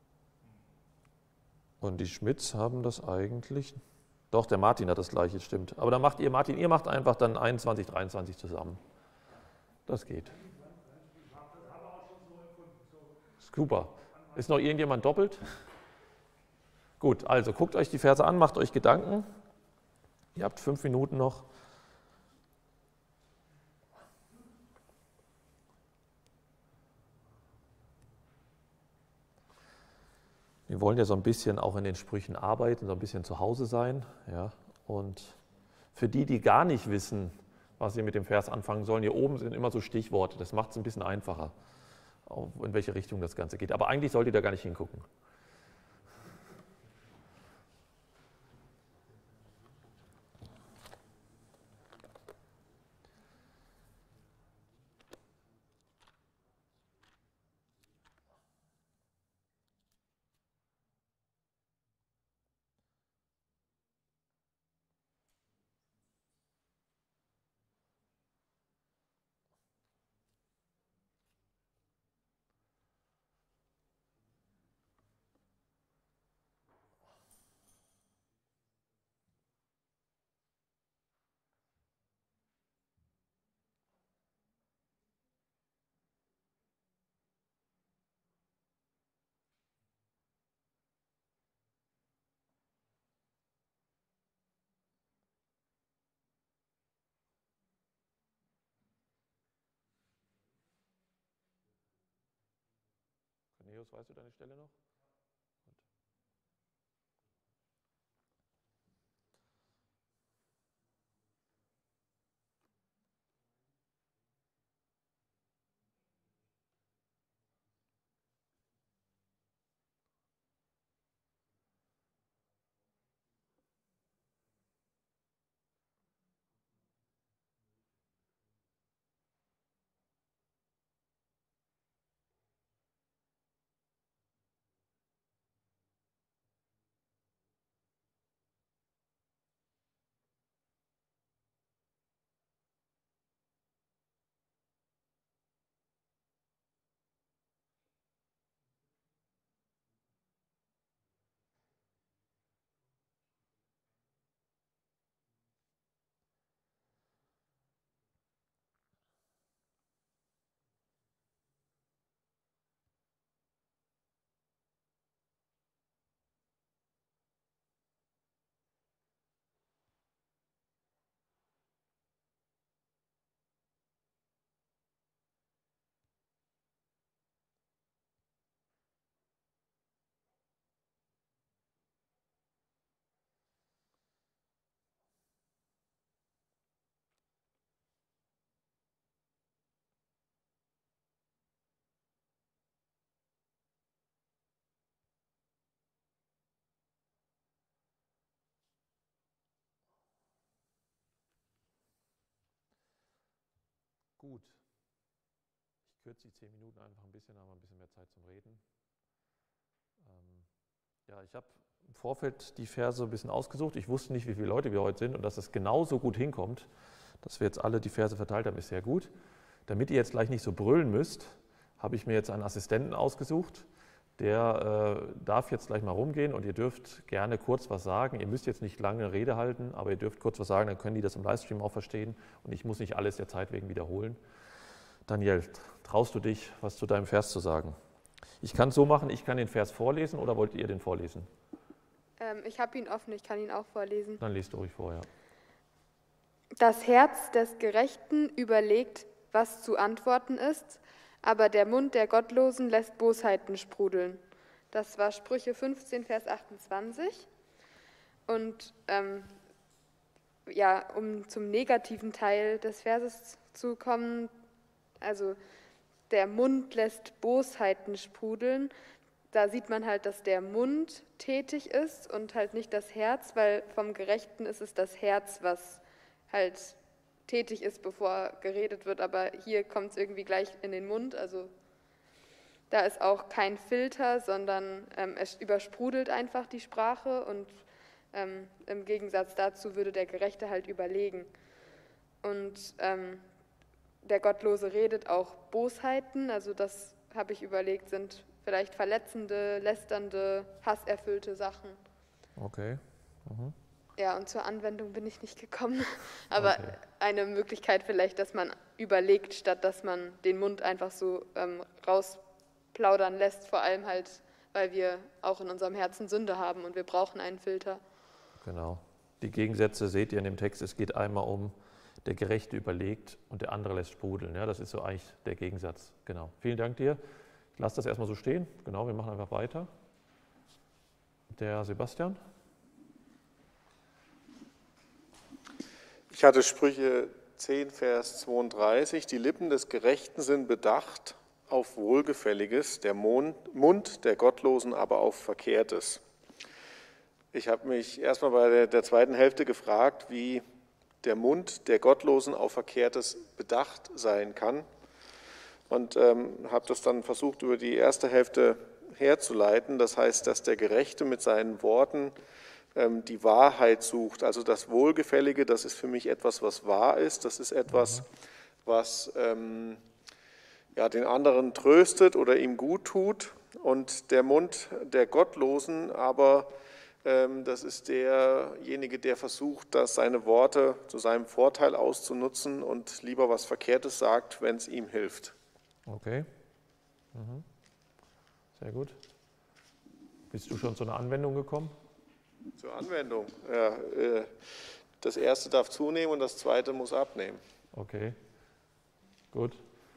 Und die Schmitz haben das eigentlich. Doch, der Martin hat das gleiche, stimmt. Aber dann macht ihr, Martin, ihr macht einfach dann 21, 23 zusammen. Das geht. Super. Ist noch irgendjemand doppelt? Gut, also guckt euch die Verse an, macht euch Gedanken. Ihr habt 5 Minuten noch. Wir wollen ja so ein bisschen auch in den Sprüchen arbeiten, so ein bisschen zu Hause sein. Ja? Und für die, die gar nicht wissen, was sie mit dem Vers anfangen sollen, hier oben sind immer so Stichworte. Das macht es ein bisschen einfacher, in welche Richtung das Ganze geht. Aber eigentlich solltet ihr da gar nicht hingucken. Cornelius, weißt du deine Stelle noch? Gut. Ich kürze die 10 Minuten einfach ein bisschen, haben wir ein bisschen mehr Zeit zum Reden. Ja, ich habe im Vorfeld die Verse ein bisschen ausgesucht. Ich wusste nicht, wie viele Leute wir heute sind und dass es genauso gut hinkommt, dass wir jetzt alle die Verse verteilt haben, ist sehr gut. Damit ihr jetzt gleich nicht so brüllen müsst, habe ich mir jetzt einen Assistenten ausgesucht. Der darf jetzt gleich mal rumgehen und ihr dürft gerne kurz was sagen. Ihr müsst jetzt nicht lange Rede halten, aber ihr dürft kurz was sagen, dann können die das im Livestream auch verstehen und ich muss nicht alles der Zeit wegen wiederholen. Daniel, traust du dich, was zu deinem Vers zu sagen? Ich kann es so machen, ich kann den Vers vorlesen oder wollt ihr den vorlesen? Ich habe ihn offen, ich kann ihn auch vorlesen. Dann lest du ruhig vor, ja. Das Herz des Gerechten überlegt, was zu antworten ist, aber der Mund der Gottlosen lässt Bosheiten sprudeln. Das war Sprüche 15, Vers 28. Und ja, um zum negativen Teil des Verses zu kommen, also der Mund lässt Bosheiten sprudeln. Da sieht man halt, dass der Mund tätig ist und halt nicht das Herz, weil vom Gerechten ist es das Herz, was halt tätig ist, bevor geredet wird, aber hier kommt es irgendwie gleich in den Mund, also da ist auch kein Filter, sondern es übersprudelt einfach die Sprache und im Gegensatz dazu würde der Gerechte halt überlegen. Und der Gottlose redet auch Bosheiten, also das habe ich überlegt, sind vielleicht verletzende, lästernde, hasserfüllte Sachen. Okay. Mhm. Ja, und zur Anwendung bin ich nicht gekommen, aber Okay. eine Möglichkeit vielleicht, dass man überlegt, statt dass man den Mund einfach so rausplaudern lässt, vor allem halt, weil wir auch in unserem Herzen Sünde haben und wir brauchen einen Filter. Genau. Die Gegensätze seht ihr in dem Text. Es geht einmal um, der Gerechte überlegt und der andere lässt sprudeln. Ja, das ist so eigentlich der Gegensatz. Genau. Vielen Dank dir. Ich lasse das erstmal so stehen. Genau, wir machen einfach weiter. Der Sebastian. Ich hatte Sprüche 10, Vers 32. Die Lippen des Gerechten sind bedacht auf Wohlgefälliges, der Mund der Gottlosen aber auf Verkehrtes. Ich habe mich erstmal bei der zweiten Hälfte gefragt, wie der Mund der Gottlosen auf Verkehrtes bedacht sein kann und habe das dann versucht, über die erste Hälfte herzuleiten. Das heißt, dass der Gerechte mit seinen Worten die Wahrheit sucht. Also das Wohlgefällige, das ist für mich etwas, was wahr ist. Das ist etwas, was den anderen tröstet oder ihm gut tut. Und der Mund der Gottlosen aber, das ist derjenige, der versucht, seine Worte zu seinem Vorteil auszunutzen und lieber was Verkehrtes sagt, wenn es ihm hilft. Okay. Sehr gut. Bist du schon zu einer Anwendung gekommen? Zur Anwendung. Ja, das erste darf zunehmen und das zweite muss abnehmen. Okay. Gut.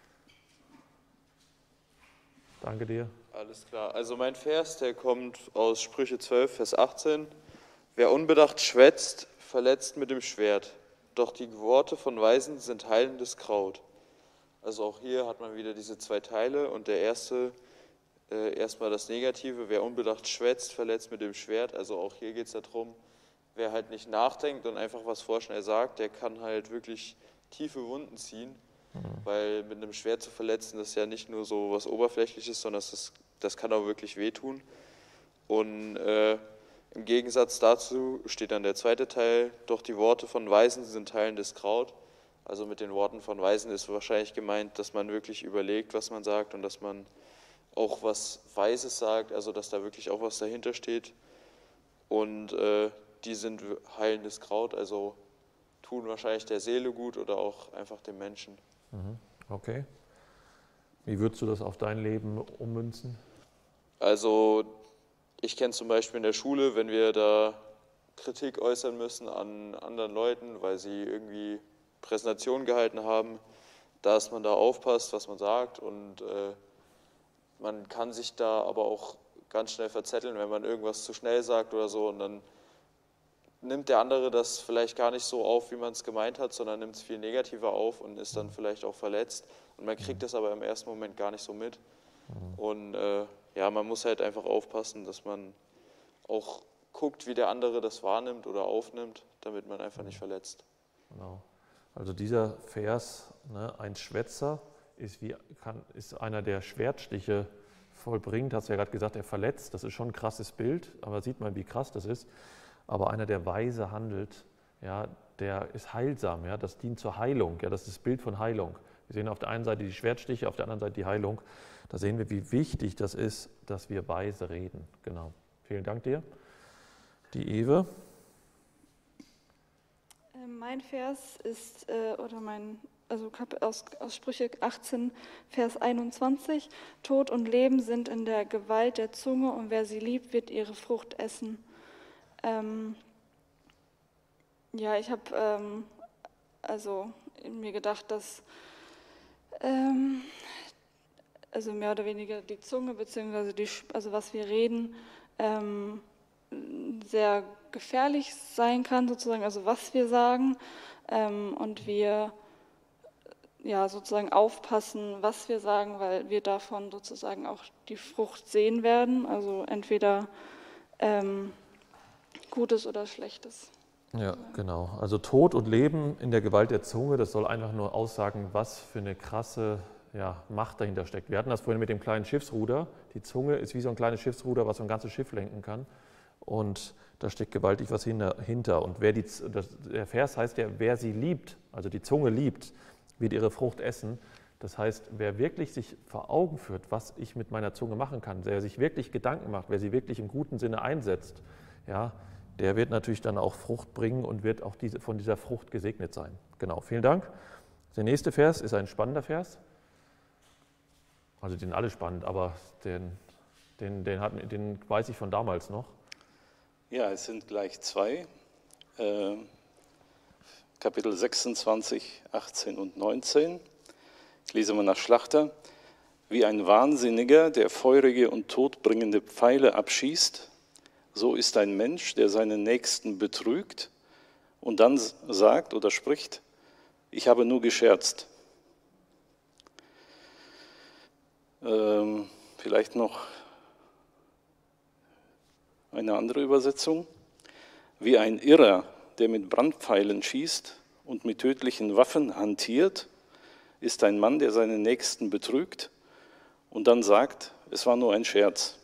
Danke dir. Alles klar. Also mein Vers, der kommt aus Sprüche 12, Vers 18. Wer unbedacht schwätzt, verletzt mit dem Schwert. Doch die Worte von Weisen sind heilendes Kraut. Also auch hier hat man wieder diese zwei Teile und der erste, erstmal das Negative, wer unbedacht schwätzt, verletzt mit dem Schwert. Also auch hier geht es darum, wer halt nicht nachdenkt und einfach was vorschnell sagt, der kann halt wirklich tiefe Wunden ziehen. Weil mit einem Schwert zu verletzen, das ist ja nicht nur so was Oberflächliches, sondern das kann auch wirklich wehtun. Und im Gegensatz dazu steht dann der zweite Teil, doch die Worte von Weisen sind heilendes Kraut. Also mit den Worten von Weisen ist wahrscheinlich gemeint, dass man wirklich überlegt, was man sagt und dass man auch was Weises sagt, also dass da wirklich auch was dahinter steht. Und die sind heilendes Kraut, also tun wahrscheinlich der Seele gut oder auch einfach dem Menschen. Okay. Wie würdest du das auf dein Leben ummünzen? Also ich kenne zum Beispiel in der Schule, wenn wir da Kritik äußern müssen an anderen Leuten, weil sie irgendwie Präsentationen gehalten haben, dass man da aufpasst, was man sagt und man kann sich da aber auch ganz schnell verzetteln, wenn man irgendwas zu schnell sagt oder so und dann nimmt der andere das vielleicht gar nicht so auf, wie man es gemeint hat, sondern nimmt es viel negativer auf und ist dann vielleicht auch verletzt. Und man kriegt das aber im ersten Moment gar nicht so mit. Und man muss halt einfach aufpassen, dass man auch guckt, wie der andere das wahrnimmt oder aufnimmt, damit man einfach nicht verletzt. Genau. Also dieser Vers, ne, ein Schwätzer ist einer, der Schwertstiche vollbringt. Hast du ja gerade gesagt, er verletzt. Das ist schon ein krasses Bild, aber sieht man, wie krass das ist. Aber einer, der weise handelt, ja, der ist heilsam, ja, das dient zur Heilung, ja, das ist das Bild von Heilung. Wir sehen auf der einen Seite die Schwertstiche, auf der anderen Seite die Heilung. Da sehen wir, wie wichtig das ist, dass wir weise reden. Genau. Vielen Dank dir. Die Ewe. Mein Vers ist, aus Sprüche 18, Vers 21, Tod und Leben sind in der Gewalt der Zunge und wer sie liebt, wird ihre Frucht essen. Ich habe mir gedacht, dass mehr oder weniger die Zunge bzw. was wir reden sehr gefährlich sein kann, sozusagen, also was wir sagen und wir sozusagen aufpassen, was wir sagen, weil wir davon sozusagen auch die Frucht sehen werden, also entweder Gutes oder Schlechtes. Ja, genau. Also Tod und Leben in der Gewalt der Zunge, das soll einfach nur aussagen, was für eine krasse Macht dahinter steckt. Wir hatten das vorhin mit dem kleinen Schiffsruder. Die Zunge ist wie so ein kleines Schiffsruder, was so ein ganzes Schiff lenken kann. Und da steckt gewaltig was hinter. Und der Vers heißt ja, wer sie liebt, also die Zunge liebt, wird ihre Frucht essen. Das heißt, wer wirklich sich vor Augen führt, was ich mit meiner Zunge machen kann, wer sich wirklich Gedanken macht, wer sie wirklich im guten Sinne einsetzt, ja, der wird natürlich dann auch Frucht bringen und wird auch von dieser Frucht gesegnet sein. Genau, vielen Dank. Der nächste Vers ist ein spannender Vers. Also die sind alle spannend, aber Den weiß ich von damals noch. Ja, es sind gleich zwei. Kapitel 26, 18 und 19. Ich lese mal nach Schlachter. Wie ein Wahnsinniger, der feurige und todbringende Pfeile abschießt, so ist ein Mensch, der seinen Nächsten betrügt und dann sagt oder spricht, ich habe nur gescherzt. Vielleicht noch eine andere Übersetzung. Wie ein Irrer, der mit Brandpfeilen schießt und mit tödlichen Waffen hantiert, ist ein Mann, der seinen Nächsten betrügt und dann sagt, es war nur ein Scherz.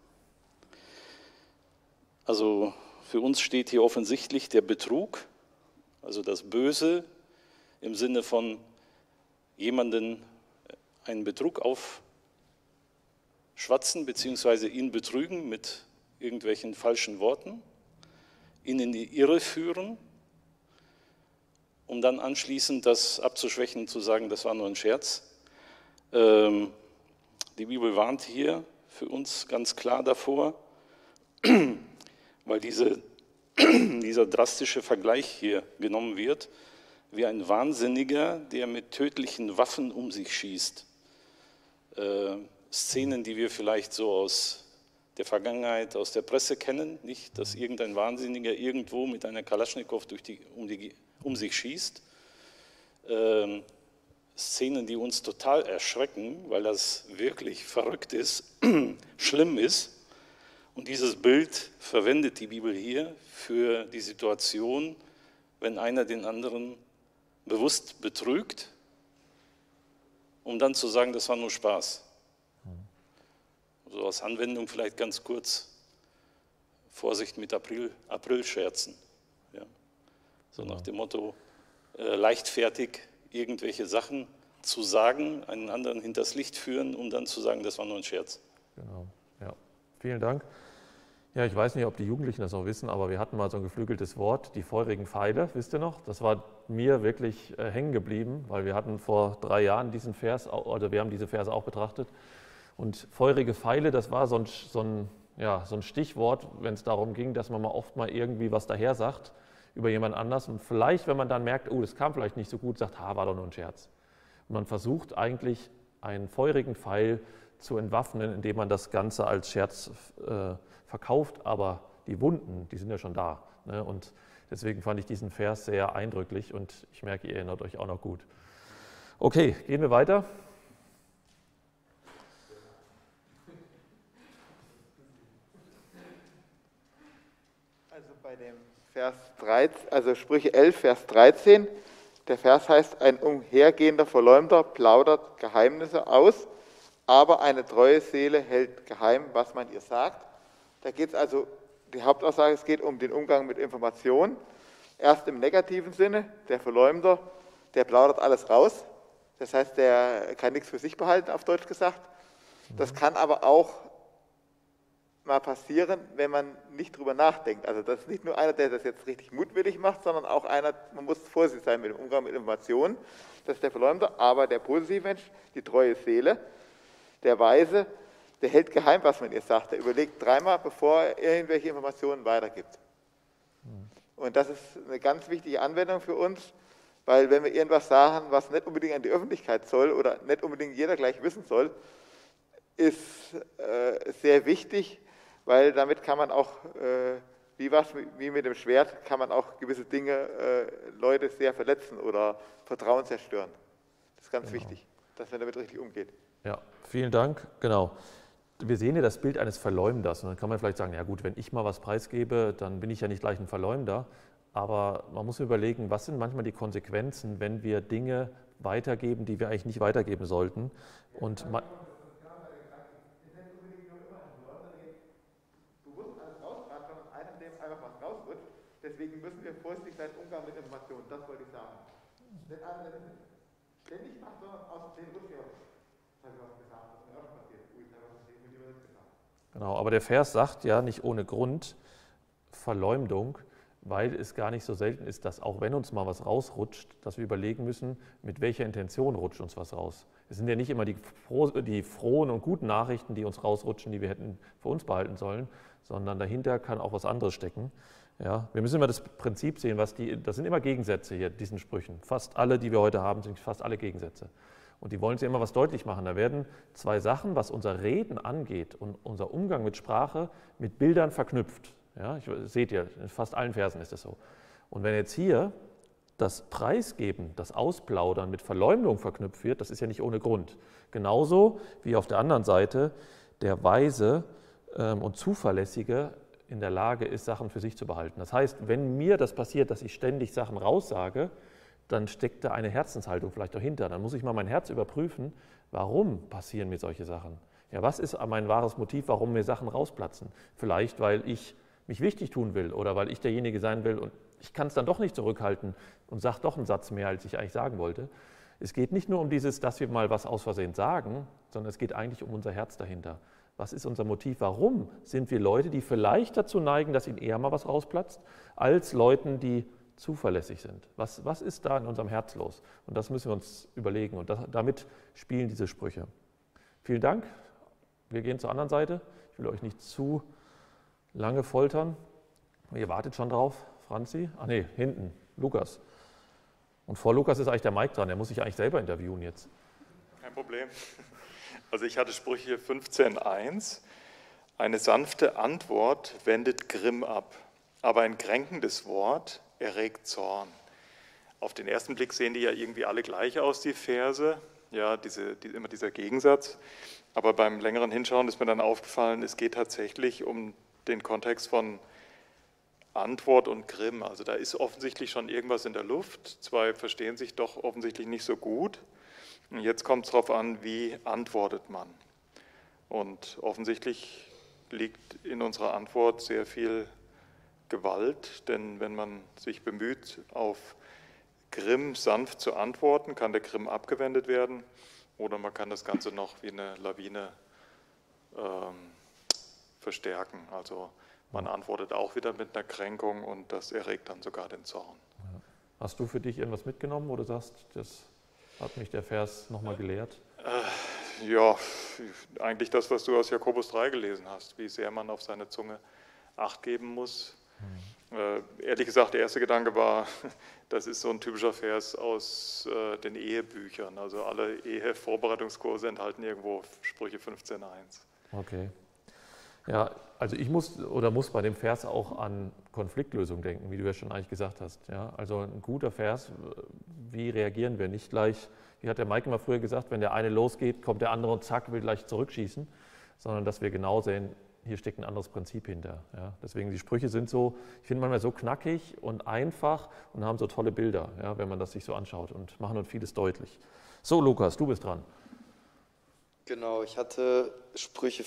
Also für uns steht hier offensichtlich der Betrug, also das Böse im Sinne von jemanden einen Betrug aufschwatzen bzw. ihn betrügen mit irgendwelchen falschen Worten, ihn in die Irre führen, um dann anschließend das abzuschwächen und zu sagen, das war nur ein Scherz. Die Bibel warnt hier für uns ganz klar davor, weil dieser drastische Vergleich hier genommen wird, wie ein Wahnsinniger, der mit tödlichen Waffen um sich schießt. Szenen, die wir vielleicht so aus der Vergangenheit, aus der Presse kennen, nicht, dass irgendein Wahnsinniger irgendwo mit einer Kalaschnikow um sich schießt. Szenen, die uns total erschrecken, weil das wirklich verrückt ist, schlimm ist. Und dieses Bild verwendet die Bibel hier für die Situation, wenn einer den anderen bewusst betrügt, um dann zu sagen, das war nur Spaß. So als Anwendung vielleicht ganz kurz, Vorsicht mit Aprilscherzen. Ja. So nach dem Motto, leichtfertig irgendwelche Sachen zu sagen, einen anderen hinters Licht führen, um dann zu sagen, das war nur ein Scherz. Genau, ja. Vielen Dank. Ja, ich weiß nicht, ob die Jugendlichen das noch wissen, aber wir hatten mal so ein geflügeltes Wort, die feurigen Pfeile, wisst ihr noch? Das war mir wirklich hängen geblieben, weil wir hatten vor 3 Jahren diesen Vers, also wir haben diese Verse auch betrachtet. Und feurige Pfeile, das war so ein Stichwort, wenn es darum ging, dass man oft mal irgendwie was daher sagt über jemand anders und vielleicht, wenn man dann merkt, oh, das kam vielleicht nicht so gut, sagt, war doch nur ein Scherz. Und man versucht eigentlich, einen feurigen Pfeil zu entwaffnen, indem man das Ganze als Scherz verkauft, aber die Wunden, die sind ja schon da. Ne? Und deswegen fand ich diesen Vers sehr eindrücklich und ich merke, ihr erinnert euch auch noch gut. Okay, gehen wir weiter. Also bei dem Vers 13, also Sprüche 11, Vers 13, der Vers heißt, ein umhergehender Verleumder plaudert Geheimnisse aus, aber eine treue Seele hält geheim, was man ihr sagt. Da geht es also, die Hauptaussage, es geht um den Umgang mit Informationen. Erst im negativen Sinne, der Verleumder, der plaudert alles raus. Das heißt, der kann nichts für sich behalten, auf Deutsch gesagt. Das kann aber auch mal passieren, wenn man nicht drüber nachdenkt. Also das ist nicht nur einer, der das jetzt richtig mutwillig macht, sondern auch einer, man muss vorsichtig sein mit dem Umgang mit Informationen. Das ist der Verleumder, aber der positive Mensch, die treue Seele, der Weise, der hält geheim, was man ihr sagt. Der überlegt 3-mal, bevor er irgendwelche Informationen weitergibt. Und das ist eine ganz wichtige Anwendung für uns, weil wenn wir irgendwas sagen, was nicht unbedingt an die Öffentlichkeit soll oder nicht unbedingt jeder gleich wissen soll, ist sehr wichtig, weil damit kann man auch, wie mit dem Schwert, kann man auch gewisse Dinge, Leute sehr verletzen oder Vertrauen zerstören. Das ist ganz wichtig, dass man damit richtig umgeht. Ja, vielen Dank. Genau. Wir sehen hier das Bild eines Verleumders und dann kann man vielleicht sagen, ja gut, wenn ich mal was preisgebe, dann bin ich ja nicht gleich ein Verleumder, aber man muss überlegen, was sind manchmal die Konsequenzen, wenn wir Dinge weitergeben, die wir eigentlich nicht weitergeben sollten. Und deswegen müssen wir vorsichtig sein, Umgang mit Informationen, das wollte ich sagen. Wenn einer ständig macht, sondern aus dem rutscht ja was. Das habe ich was gesagt, das ist mir auch schon passiert. Ich habe was mit jemandem gesagt. Genau, aber der Vers sagt ja nicht ohne Grund Verleumdung, weil es gar nicht so selten ist, dass auch wenn uns mal was rausrutscht, dass wir überlegen müssen, mit welcher Intention rutscht uns was raus. Es sind ja nicht immer die frohen und guten Nachrichten, die uns rausrutschen, die wir hätten für uns behalten sollen, sondern dahinter kann auch was anderes stecken. Ja, wir müssen immer das Prinzip sehen, das sind immer Gegensätze hier, diesen Sprüchen. Fast alle, die wir heute haben, sind fast alle Gegensätze. Und die wollen sie immer was deutlich machen. Da werden zwei Sachen, was unser Reden angeht und unser Umgang mit Sprache, mit Bildern verknüpft. Ja, seht ihr, in fast allen Versen ist das so. Und wenn jetzt hier das Preisgeben, das Ausplaudern mit Verleumdung verknüpft wird, das ist ja nicht ohne Grund. Genauso wie auf der anderen Seite der Weise und Zuverlässige in der Lage ist, Sachen für sich zu behalten. Das heißt, wenn mir das passiert, dass ich ständig Sachen raussage, dann steckt da eine Herzenshaltung vielleicht dahinter. Dann muss ich mal mein Herz überprüfen, warum passieren mir solche Sachen? Ja, was ist mein wahres Motiv, warum mir Sachen rausplatzen? Vielleicht, weil ich mich wichtig tun will oder weil ich derjenige sein will und ich kann es dann doch nicht zurückhalten und sage doch einen Satz mehr, als ich eigentlich sagen wollte. Es geht nicht nur um dieses, dass wir mal was aus Versehen sagen, sondern es geht eigentlich um unser Herz dahinter. Was ist unser Motiv? Warum sind wir Leute, die vielleicht dazu neigen, dass ihnen eher mal was rausplatzt, als Leuten, die zuverlässig sind? Was ist da in unserem Herz los? Und das müssen wir uns überlegen. Und damit spielen diese Sprüche. Vielen Dank. Wir gehen zur anderen Seite. Ich will euch nicht zu lange foltern. Ihr wartet schon drauf. Franzi? Ach nee, hinten. Lukas. Und vor Lukas ist eigentlich der Mike dran. Der muss sich eigentlich selber interviewen jetzt. Kein Problem. Also ich hatte Sprüche 15,1. Eine sanfte Antwort wendet Grimm ab, aber ein kränkendes Wort erregt Zorn. Auf den ersten Blick sehen die ja irgendwie alle gleich aus, die Verse, ja, immer dieser Gegensatz. Aber beim längeren Hinschauen ist mir dann aufgefallen, es geht tatsächlich um den Kontext von Antwort und Grimm. Also da ist offensichtlich schon irgendwas in der Luft. Zwei verstehen sich doch offensichtlich nicht so gut. Und jetzt kommt es darauf an, wie antwortet man. Und offensichtlich liegt in unserer Antwort sehr viel Gewalt, denn wenn man sich bemüht, auf Grimm sanft zu antworten, kann der Grimm abgewendet werden oder man kann das Ganze noch wie eine Lawine verstärken. Also man antwortet auch wieder mit einer Kränkung und das erregt dann sogar den Zorn. Hast du für dich irgendwas mitgenommen, wo du sagst, das hat mich der Vers nochmal gelehrt? Ja, eigentlich das, was du aus Jakobus 3 gelesen hast, wie sehr man auf seine Zunge Acht geben muss. Ehrlich gesagt, der erste Gedanke war, das ist so ein typischer Vers aus den Ehebüchern. Also alle Ehevorbereitungskurse enthalten irgendwo Sprüche 15,1. Okay. Ja, also ich muss bei dem Vers auch an Konfliktlösung denken, wie du ja schon eigentlich gesagt hast. Ja, also ein guter Vers, wie reagieren wir? Nicht gleich, wie hat der Mike immer früher gesagt, wenn der eine losgeht, kommt der andere und zack, will gleich zurückschießen, sondern dass wir genau sehen, hier steckt ein anderes Prinzip hinter. Ja, deswegen die Sprüche sind so, ich finde manchmal so knackig und einfach und haben so tolle Bilder, ja, wenn man das sich so anschaut und machen uns vieles deutlich. So, Lukas, du bist dran. Genau, ich hatte Sprüche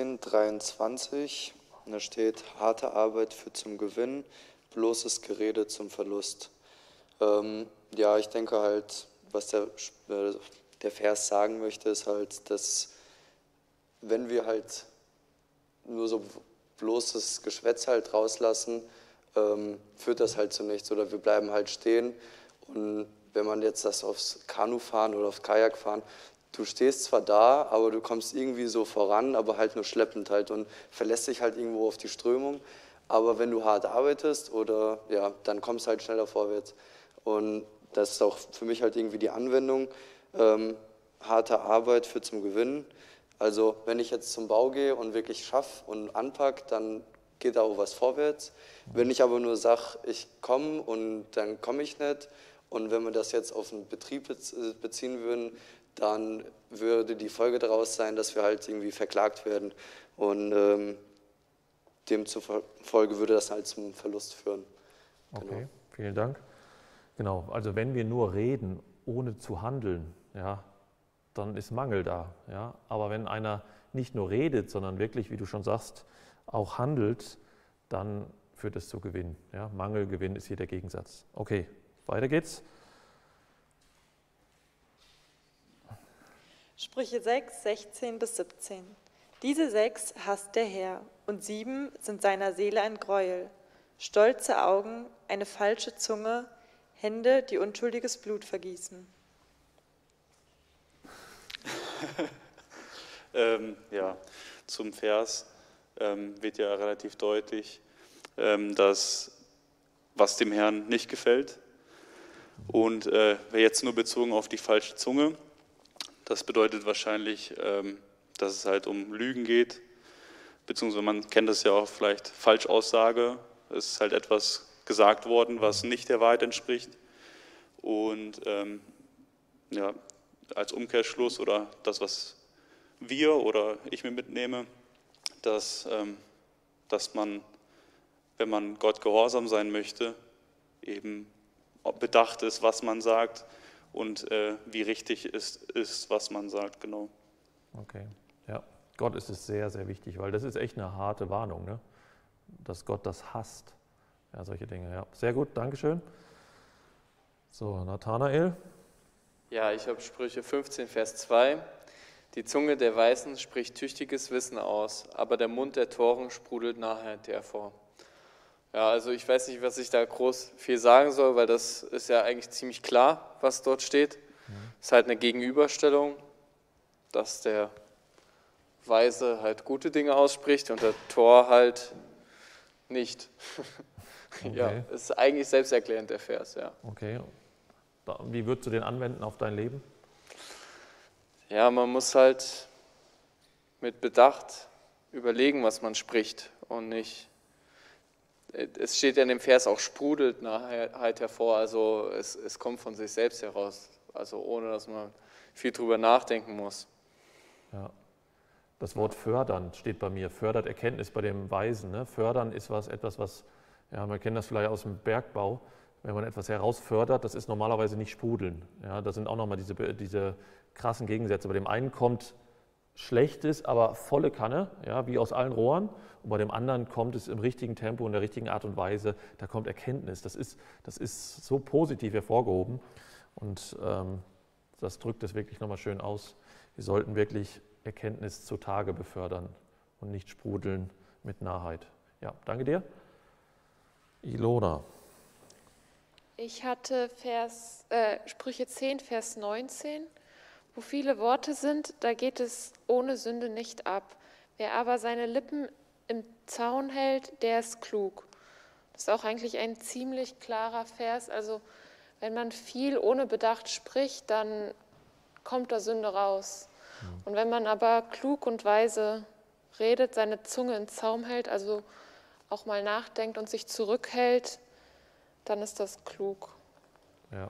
14,23 und da steht, harte Arbeit führt zum Gewinn, bloßes Gerede zum Verlust. Ja, ich denke halt, was der Vers sagen möchte, ist halt, dass wenn wir halt nur so bloßes Geschwätz halt rauslassen, führt das halt zu nichts oder wir bleiben halt stehen und wenn man jetzt das aufs Kanu fahren oder aufs Kajak fahren, du stehst zwar da, aber du kommst irgendwie so voran, aber halt nur schleppend halt und verlässt dich halt irgendwo auf die Strömung. Aber wenn du hart arbeitest oder ja, dann kommst du halt schneller vorwärts. Und das ist auch für mich halt irgendwie die Anwendung. Harte Arbeit führt zum Gewinn. Also wenn ich jetzt zum Bau gehe und wirklich schaffe und anpacke, dann geht da auch was vorwärts. Wenn ich aber nur sage, ich komme und dann komme ich nicht und wenn wir das jetzt auf einen Betrieb beziehen würden, dann würde die Folge daraus sein, dass wir halt irgendwie verklagt werden und demzufolge würde das halt zum Verlust führen. Okay, genau. Vielen Dank. Genau, also wenn wir nur reden, ohne zu handeln, ja, dann ist Mangel da. Ja? Aber wenn einer nicht nur redet, sondern wirklich, wie du schon sagst, auch handelt, dann führt es zu Gewinn. Ja? Mangel, Gewinn ist hier der Gegensatz. Okay, weiter geht's. Sprüche 6, 16 bis 17. Diese 6 hasst der Herr, und 7 sind seiner Seele ein Greuel. Stolze Augen, eine falsche Zunge, Hände, die unschuldiges Blut vergießen. Ja, zum Vers wird ja relativ deutlich, dass was dem Herrn nicht gefällt. Und wer jetzt nur bezogen auf die falsche Zunge, das bedeutet wahrscheinlich, dass es halt um Lügen geht, beziehungsweise man kennt das ja auch vielleicht Falschaussage. Es ist halt etwas gesagt worden, was nicht der Wahrheit entspricht. Und ja, als Umkehrschluss oder das, was wir oder ich mir mitnehme, dass man, wenn man Gott gehorsam sein möchte, eben bedacht ist, was man sagt und wie richtig ist, was man sagt, genau. Okay, ja. Gott ist es sehr, sehr wichtig, weil das ist echt eine harte Warnung, ne? Dass Gott das hasst. Ja, solche Dinge, ja. Sehr gut, Dankeschön. So, Nathanael. Ja, ich habe Sprüche 15, Vers 2. Die Zunge der Weisen spricht tüchtiges Wissen aus, aber der Mund der Toren sprudelt Narrheit hervor. Ja, also ich weiß nicht, was ich da groß viel sagen soll, weil das ist ja eigentlich ziemlich klar, was dort steht. Es ist halt eine Gegenüberstellung, dass der Weise halt gute Dinge ausspricht und der Tor halt nicht. Okay. Ja, ist eigentlich selbsterklärend, der Vers, ja. Okay. Wie würdest du den anwenden auf dein Leben? Ja, man muss halt mit Bedacht überlegen, was man spricht und nicht. Es steht ja in dem Vers auch sprudelt Narrheit hervor, also es kommt von sich selbst heraus, also ohne dass man viel drüber nachdenken muss. Ja. Das Wort fördern steht bei mir, fördert Erkenntnis bei dem Weisen. Ne? Fördern ist etwas, was, ja, man kennt das vielleicht aus dem Bergbau, wenn man etwas herausfördert, das ist normalerweise nicht sprudeln. Ja? Das sind auch nochmal diese krassen Gegensätze. Bei dem einen kommt Schlechtes, aber volle Kanne, ja, wie aus allen Rohren. Und bei dem anderen kommt es im richtigen Tempo, in der richtigen Art und Weise. Da kommt Erkenntnis. Das ist so positiv hervorgehoben. Und das drückt es wirklich nochmal schön aus. Wir sollten wirklich Erkenntnis zutage befördern und nicht sprudeln mit Narrheit. Ja, danke dir. Ilona. Ich hatte Sprüche 10, Vers 19. Wo viele Worte sind, da geht es ohne Sünde nicht ab. Wer aber seine Lippen im Zaun hält, der ist klug. Das ist auch eigentlich ein ziemlich klarer Vers. Also wenn man viel ohne Bedacht spricht, dann kommt da Sünde raus. Und wenn man aber klug und weise redet, seine Zunge im Zaum hält, also auch mal nachdenkt und sich zurückhält, dann ist das klug. Ja.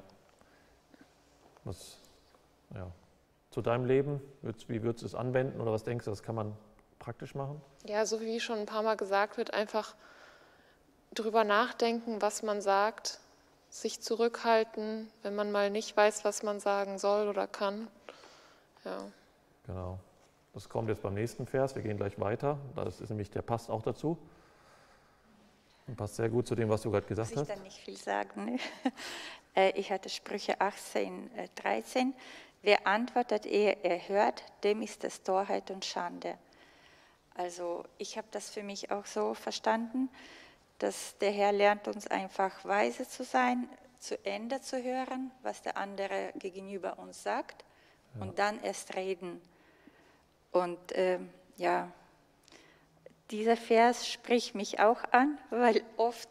Ja. Zu deinem Leben, wie würdest du es anwenden oder was denkst du, das kann man praktisch machen? Ja, so wie schon ein paar Mal gesagt wird, einfach drüber nachdenken, was man sagt, sich zurückhalten, wenn man mal nicht weiß, was man sagen soll oder kann. Ja. Genau. Das kommt jetzt beim nächsten Vers, wir gehen gleich weiter. Das ist nämlich, der passt auch dazu. Und passt sehr gut zu dem, was du gerade gesagt hast. Ich kann nicht viel sagen. Ne? Ich hatte Sprüche 18, 13. Wer antwortet, ehe er hört, dem ist es Torheit und Schande. Also ich habe das für mich auch so verstanden, dass der Herr lernt uns einfach weise zu sein, zu Ende zu hören, was der andere gegenüber uns sagt, ja, und dann erst reden. Und ja, dieser Vers spricht mich auch an, weil oft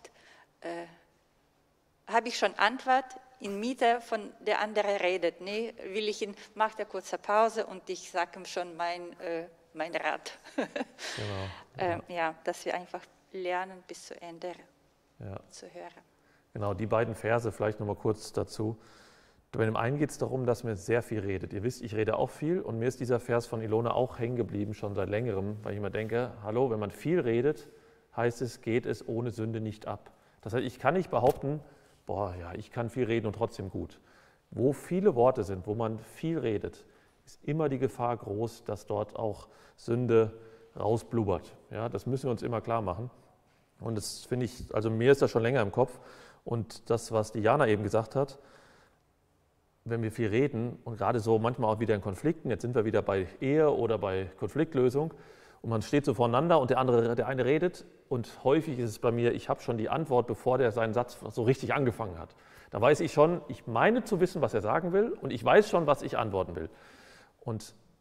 habe ich schon Antwort in Mitte von der andere redet. Nee, macht er kurze Pause und ich sage ihm schon mein Rat. Genau. Ja, dass wir einfach lernen, bis zu Ende zu hören. Genau, die beiden Verse vielleicht nochmal kurz dazu. Bei dem einen geht es darum, dass man sehr viel redet. Ihr wisst, ich rede auch viel und mir ist dieser Vers von Ilona auch hängen geblieben, schon seit längerem, weil ich immer denke, hallo, wenn man viel redet, heißt es, geht es ohne Sünde nicht ab. Das heißt, ich kann nicht behaupten, ich kann viel reden und trotzdem gut. Wo viele Worte sind, wo man viel redet, ist immer die Gefahr groß, dass dort auch Sünde rausblubbert. Ja, das müssen wir uns immer klar machen. Und das finde ich, also mir ist das schon länger im Kopf. Und das, was Diana eben gesagt hat, wenn wir viel reden und gerade so manchmal auch wieder in Konflikten, jetzt sind wir wieder bei Ehe oder bei Konfliktlösung und man steht so voneinander und der eine redet und häufig ist es bei mir, ich habe schon die Antwort, bevor der seinen Satz so richtig angefangen hat. Da weiß ich schon, ich meine zu wissen, was er sagen will und ich weiß schon, was ich antworten will. Und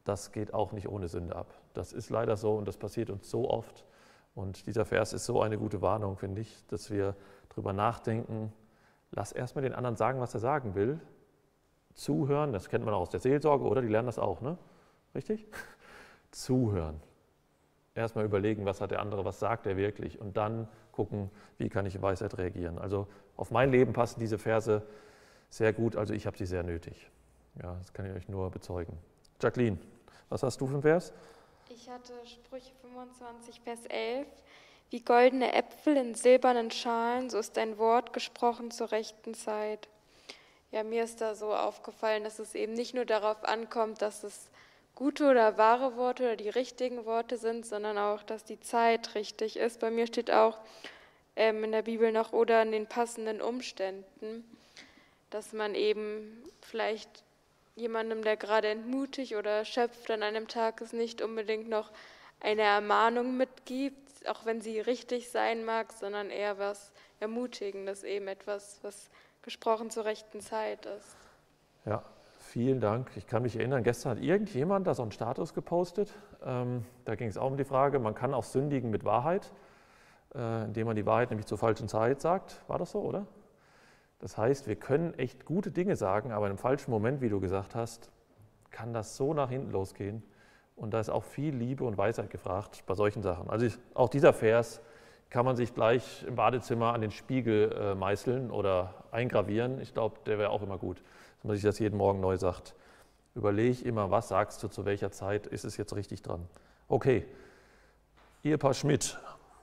das geht auch nicht ohne Sünde ab. Das ist leider so und das passiert uns so oft. Und dieser Vers ist so eine gute Warnung, finde ich, dass wir darüber nachdenken, lass erstmal den anderen sagen, was er sagen will. Zuhören, das kennt man auch aus der Seelsorge, oder? Die lernen das auch, ne? Richtig? Zuhören. Erstmal überlegen, was hat der andere, was sagt er wirklich und dann gucken, wie kann ich in Weisheit reagieren. Also auf mein Leben passen diese Verse sehr gut, also ich habe sie sehr nötig. Ja, das kann ich euch nur bezeugen. Jacqueline, was hast du für einen Vers? Ich hatte Sprüche 25, Vers 11. Wie goldene Äpfel in silbernen Schalen, so ist dein Wort gesprochen zur rechten Zeit. Ja, mir ist da so aufgefallen, dass es eben nicht nur darauf ankommt, dass es gute oder wahre Worte oder die richtigen Worte sind, sondern auch, dass die Zeit richtig ist. Bei mir steht auch in der Bibel noch oder in den passenden Umständen, dass man eben vielleicht jemandem, der gerade entmutigt oder erschöpft an einem Tag ist, nicht unbedingt noch eine Ermahnung mitgibt, auch wenn sie richtig sein mag, sondern eher was Ermutigendes, eben etwas, was gesprochen zur rechten Zeit ist. Ja, vielen Dank. Ich kann mich erinnern, gestern hat irgendjemand da so einen Status gepostet. Da ging es auch um die Frage, man kann auch sündigen mit Wahrheit, indem man die Wahrheit nämlich zur falschen Zeit sagt. War das so, oder? Das heißt, wir können echt gute Dinge sagen, aber im falschen Moment, wie du gesagt hast, kann das so nach hinten losgehen. Und da ist auch viel Liebe und Weisheit gefragt bei solchen Sachen. Also auch dieser Vers kann man sich gleich im Badezimmer an den Spiegel meißeln oder eingravieren. Ich glaube, der wäre auch immer gut, dass man sich das jeden Morgen neu sagt. Überlege immer, was sagst du zu welcher Zeit, ist es jetzt richtig dran? Okay, Ehepaar Schmidt.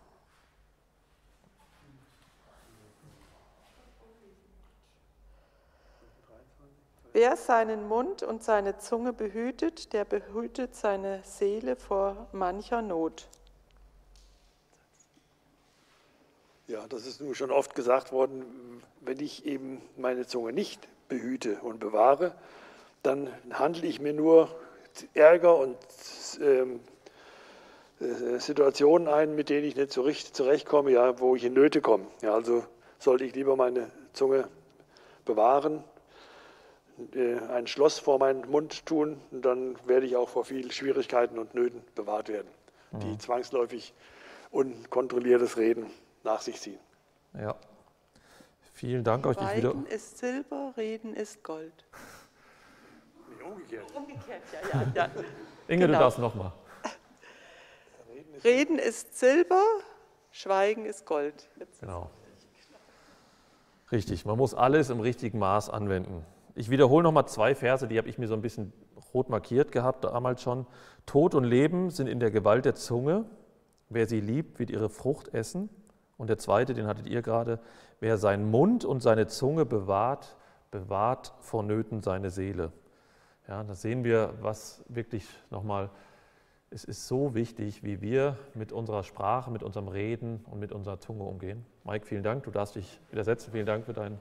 Wer seinen Mund und seine Zunge behütet, der behütet seine Seele vor mancher Not. Ja, das ist nun schon oft gesagt worden, wenn ich eben meine Zunge nicht behüte und bewahre, dann handle ich mir nur Ärger und Situationen ein, mit denen ich nicht so richtig zurechtkomme, ja, wo ich in Nöte komme. Ja, also sollte ich lieber meine Zunge bewahren, ein Schloss vor meinen Mund tun, und dann werde ich auch vor vielen Schwierigkeiten und Nöten bewahrt werden, die zwangsläufig unkontrolliertes Reden nach sich ziehen. Ja, vielen Dank euch. Schweigen ist Silber, Reden ist Gold. Nee, umgekehrt. Umgekehrt, ja. Inge, genau. Du darfst nochmal. Reden ist Silber, Schweigen ist Gold. Genau. Richtig, man muss alles im richtigen Maß anwenden. Ich wiederhole nochmal 2 Verse, die habe ich mir so ein bisschen rot markiert gehabt damals schon. Tod und Leben sind in der Gewalt der Zunge. Wer sie liebt, wird ihre Frucht essen. Und der zweite, den hattet ihr gerade, wer seinen Mund und seine Zunge bewahrt, bewahrt vor Nöten seine Seele. Ja, da sehen wir, was wirklich nochmal, es ist so wichtig, wie wir mit unserer Sprache, mit unserem Reden und mit unserer Zunge umgehen. Mike, vielen Dank, du darfst dich widersetzen. Vielen Dank für deinen...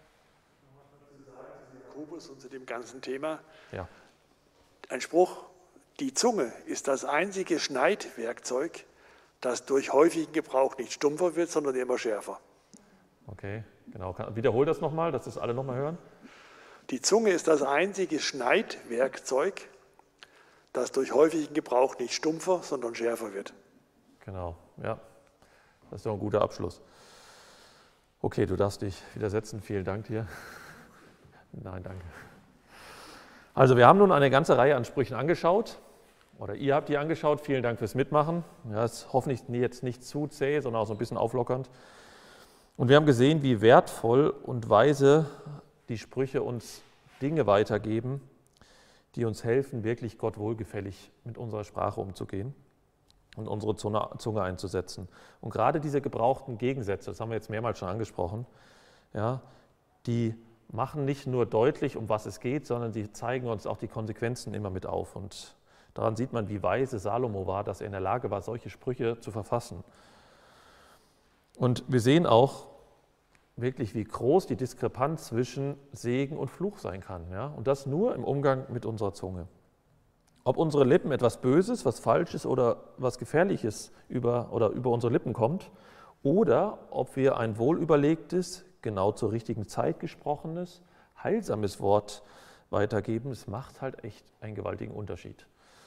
Jakobus und zu dem ganzen Thema. Ja. Ein Spruch, die Zunge ist das einzige Schneidwerkzeug, das durch häufigen Gebrauch nicht stumpfer wird, sondern immer schärfer. Okay, genau. Wiederhol das nochmal, dass das alle nochmal hören. Die Zunge ist das einzige Schneidwerkzeug, das durch häufigen Gebrauch nicht stumpfer, sondern schärfer wird. Genau, ja. Das ist doch ein guter Abschluss. Okay, du darfst dich widersetzen. Vielen Dank dir. Nein, danke. Also wir haben nun eine ganze Reihe an Sprüchen angeschaut. Oder ihr habt die angeschaut. Vielen Dank fürs Mitmachen. Ja, ist hoffentlich jetzt nicht zu zäh, sondern auch so ein bisschen auflockernd. Und wir haben gesehen, wie wertvoll und weise die Sprüche uns Dinge weitergeben, die uns helfen, wirklich Gott wohlgefällig mit unserer Sprache umzugehen und unsere Zunge einzusetzen. Und gerade diese gebrauchten Gegensätze, das haben wir jetzt mehrmals schon angesprochen, ja, die machen nicht nur deutlich, um was es geht, sondern sie zeigen uns auch die Konsequenzen immer mit auf. Und daran sieht man, wie weise Salomo war, dass er in der Lage war, solche Sprüche zu verfassen. Und wir sehen auch wirklich, wie groß die Diskrepanz zwischen Segen und Fluch sein kann. Ja? Und das nur im Umgang mit unserer Zunge. Ob unsere Lippen etwas Böses, was Falsches oder was Gefährliches über unsere Lippen kommt, oder ob wir ein wohlüberlegtes, genau zur richtigen Zeit gesprochenes, heilsames Wort weitergeben, es macht halt echt einen gewaltigen Unterschied.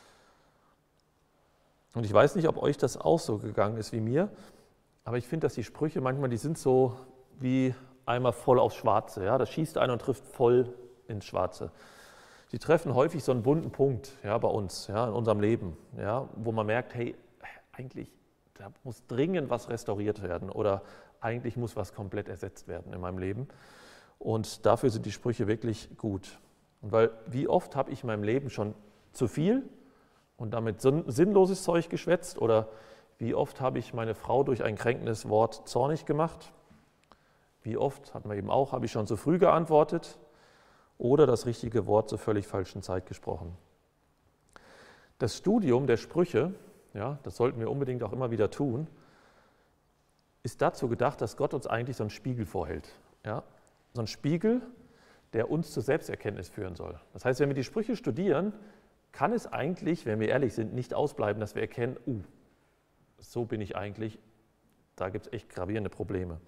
Und ich weiß nicht, ob euch das auch so gegangen ist wie mir, aber ich finde, dass die Sprüche manchmal, die sind so wie einmal voll aufs Schwarze. Ja? Da schießt einer und trifft voll ins Schwarze. Sie treffen häufig so einen bunten Punkt, ja, bei uns, ja, in unserem Leben, ja, wo man merkt, hey, eigentlich da muss dringend was restauriert werden oder eigentlich muss was komplett ersetzt werden in meinem Leben. Und dafür sind die Sprüche wirklich gut. Und weil wie oft habe ich in meinem Leben schon zu viel und damit sinnloses Zeug geschwätzt oder wie oft habe ich meine Frau durch ein kränkendes Wort zornig gemacht? Wie oft, hatten wir eben auch, habe ich schon zu früh geantwortet oder das richtige Wort zur völlig falschen Zeit gesprochen? Das Studium der Sprüche, ja, das sollten wir unbedingt auch immer wieder tun, ist dazu gedacht, dass Gott uns eigentlich so einen Spiegel vorhält. Ja? So einen Spiegel, der uns zur Selbsterkenntnis führen soll. Das heißt, wenn wir die Sprüche studieren, kann es eigentlich, wenn wir ehrlich sind, nicht ausbleiben, dass wir erkennen, so bin ich eigentlich, da gibt es echt gravierende Probleme.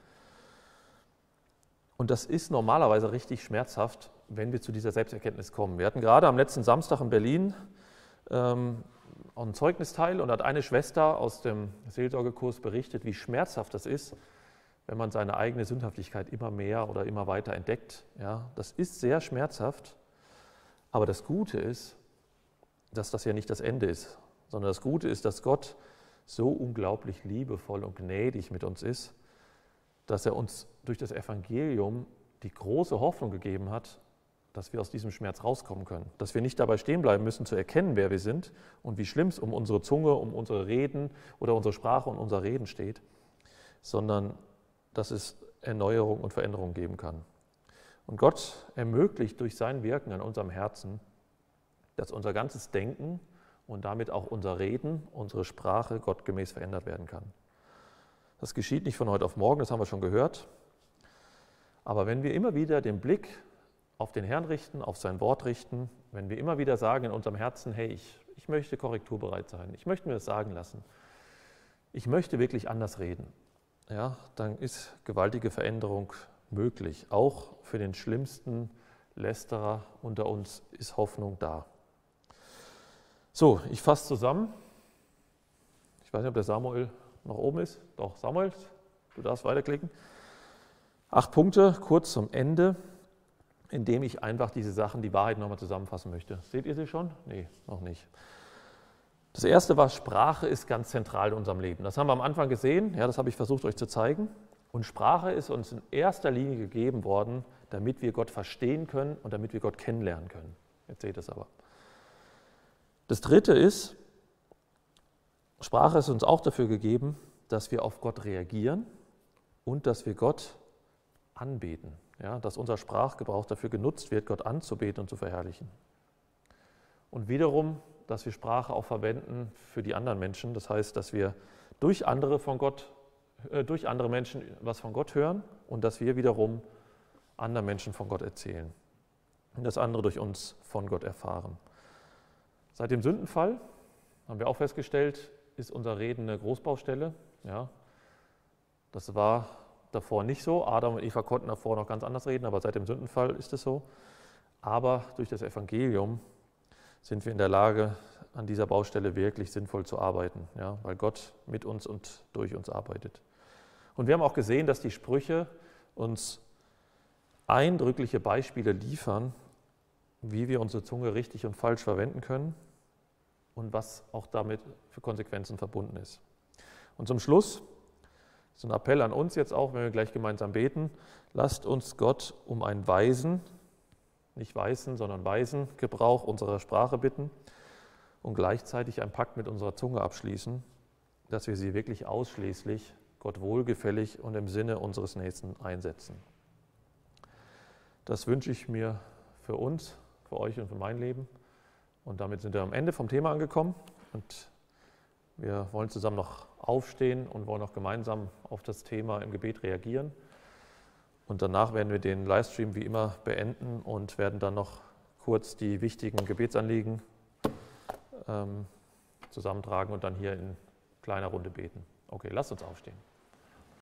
Und das ist normalerweise richtig schmerzhaft, wenn wir zu dieser Selbsterkenntnis kommen. Wir hatten gerade am letzten Samstag in Berlin einen Zeugnisteil und hat eine Schwester aus dem Seelsorgekurs berichtet, wie schmerzhaft das ist, wenn man seine eigene Sündhaftigkeit immer mehr oder immer weiter entdeckt. Ja, das ist sehr schmerzhaft, aber das Gute ist, dass das ja nicht das Ende ist, sondern das Gute ist, dass Gott so unglaublich liebevoll und gnädig mit uns ist, dass er uns durch das Evangelium die große Hoffnung gegeben hat, dass wir aus diesem Schmerz rauskommen können, dass wir nicht dabei stehen bleiben müssen, zu erkennen, wer wir sind und wie schlimm es um unsere Zunge, um unsere Reden oder unsere Sprache und unser Reden steht, sondern dass es Erneuerung und Veränderung geben kann. Und Gott ermöglicht durch sein Wirken an unserem Herzen, dass unser ganzes Denken und damit auch unser Reden, unsere Sprache gottgemäß verändert werden kann. Das geschieht nicht von heute auf morgen, das haben wir schon gehört. Aber wenn wir immer wieder den Blick auf den Herrn richten, auf sein Wort richten, wenn wir immer wieder sagen in unserem Herzen, hey, ich möchte korrekturbereit sein, ich möchte mir das sagen lassen, ich möchte wirklich anders reden, ja, dann ist gewaltige Veränderung möglich. Auch für den schlimmsten Lästerer unter uns ist Hoffnung da. So, ich fasse zusammen. Ich weiß nicht, ob der Samuel noch oben ist. Doch, Samuel, du darfst weiterklicken. 8 Punkte, kurz zum Ende, indem ich einfach diese Sachen, die Wahrheit nochmal zusammenfassen möchte. Seht ihr sie schon? Nee, noch nicht. Das erste war, Sprache ist ganz zentral in unserem Leben. Das haben wir am Anfang gesehen, ja, das habe ich versucht euch zu zeigen. Und Sprache ist uns in erster Linie gegeben worden, damit wir Gott verstehen können und damit wir Gott kennenlernen können. Jetzt seht ihr es aber. Das dritte ist, Sprache ist uns auch dafür gegeben, dass wir auf Gott reagieren und dass wir Gott anbeten. Ja, dass unser Sprachgebrauch dafür genutzt wird, Gott anzubeten und zu verherrlichen. Und wiederum, dass wir Sprache auch verwenden für die anderen Menschen. Das heißt, dass wir durch andere Menschen was von Gott hören und dass wir wiederum anderen Menschen von Gott erzählen. Und dass andere durch uns von Gott erfahren. Seit dem Sündenfall, haben wir auch festgestellt, ist unser Reden eine Großbaustelle. Ja, das war davor nicht so. Adam und Eva konnten davor noch ganz anders reden, aber seit dem Sündenfall ist es so. Aber durch das Evangelium sind wir in der Lage, an dieser Baustelle wirklich sinnvoll zu arbeiten, ja, weil Gott mit uns und durch uns arbeitet. Und wir haben auch gesehen, dass die Sprüche uns eindrückliche Beispiele liefern, wie wir unsere Zunge richtig und falsch verwenden können und was auch damit für Konsequenzen verbunden ist. Und zum Schluss so ein Appell an uns jetzt auch, wenn wir gleich gemeinsam beten, lasst uns Gott um einen weisen, nicht weißen, sondern weisen Gebrauch unserer Sprache bitten und gleichzeitig einen Pakt mit unserer Zunge abschließen, dass wir sie wirklich ausschließlich Gott wohlgefällig und im Sinne unseres Nächsten einsetzen. Das wünsche ich mir für uns, für euch und für mein Leben. Und damit sind wir am Ende vom Thema angekommen und wir wollen zusammen noch aufstehen und wollen noch gemeinsam auf das Thema im Gebet reagieren. Und danach werden wir den Livestream wie immer beenden und werden dann noch kurz die wichtigen Gebetsanliegen zusammentragen und dann hier in kleiner Runde beten. Okay, lasst uns aufstehen.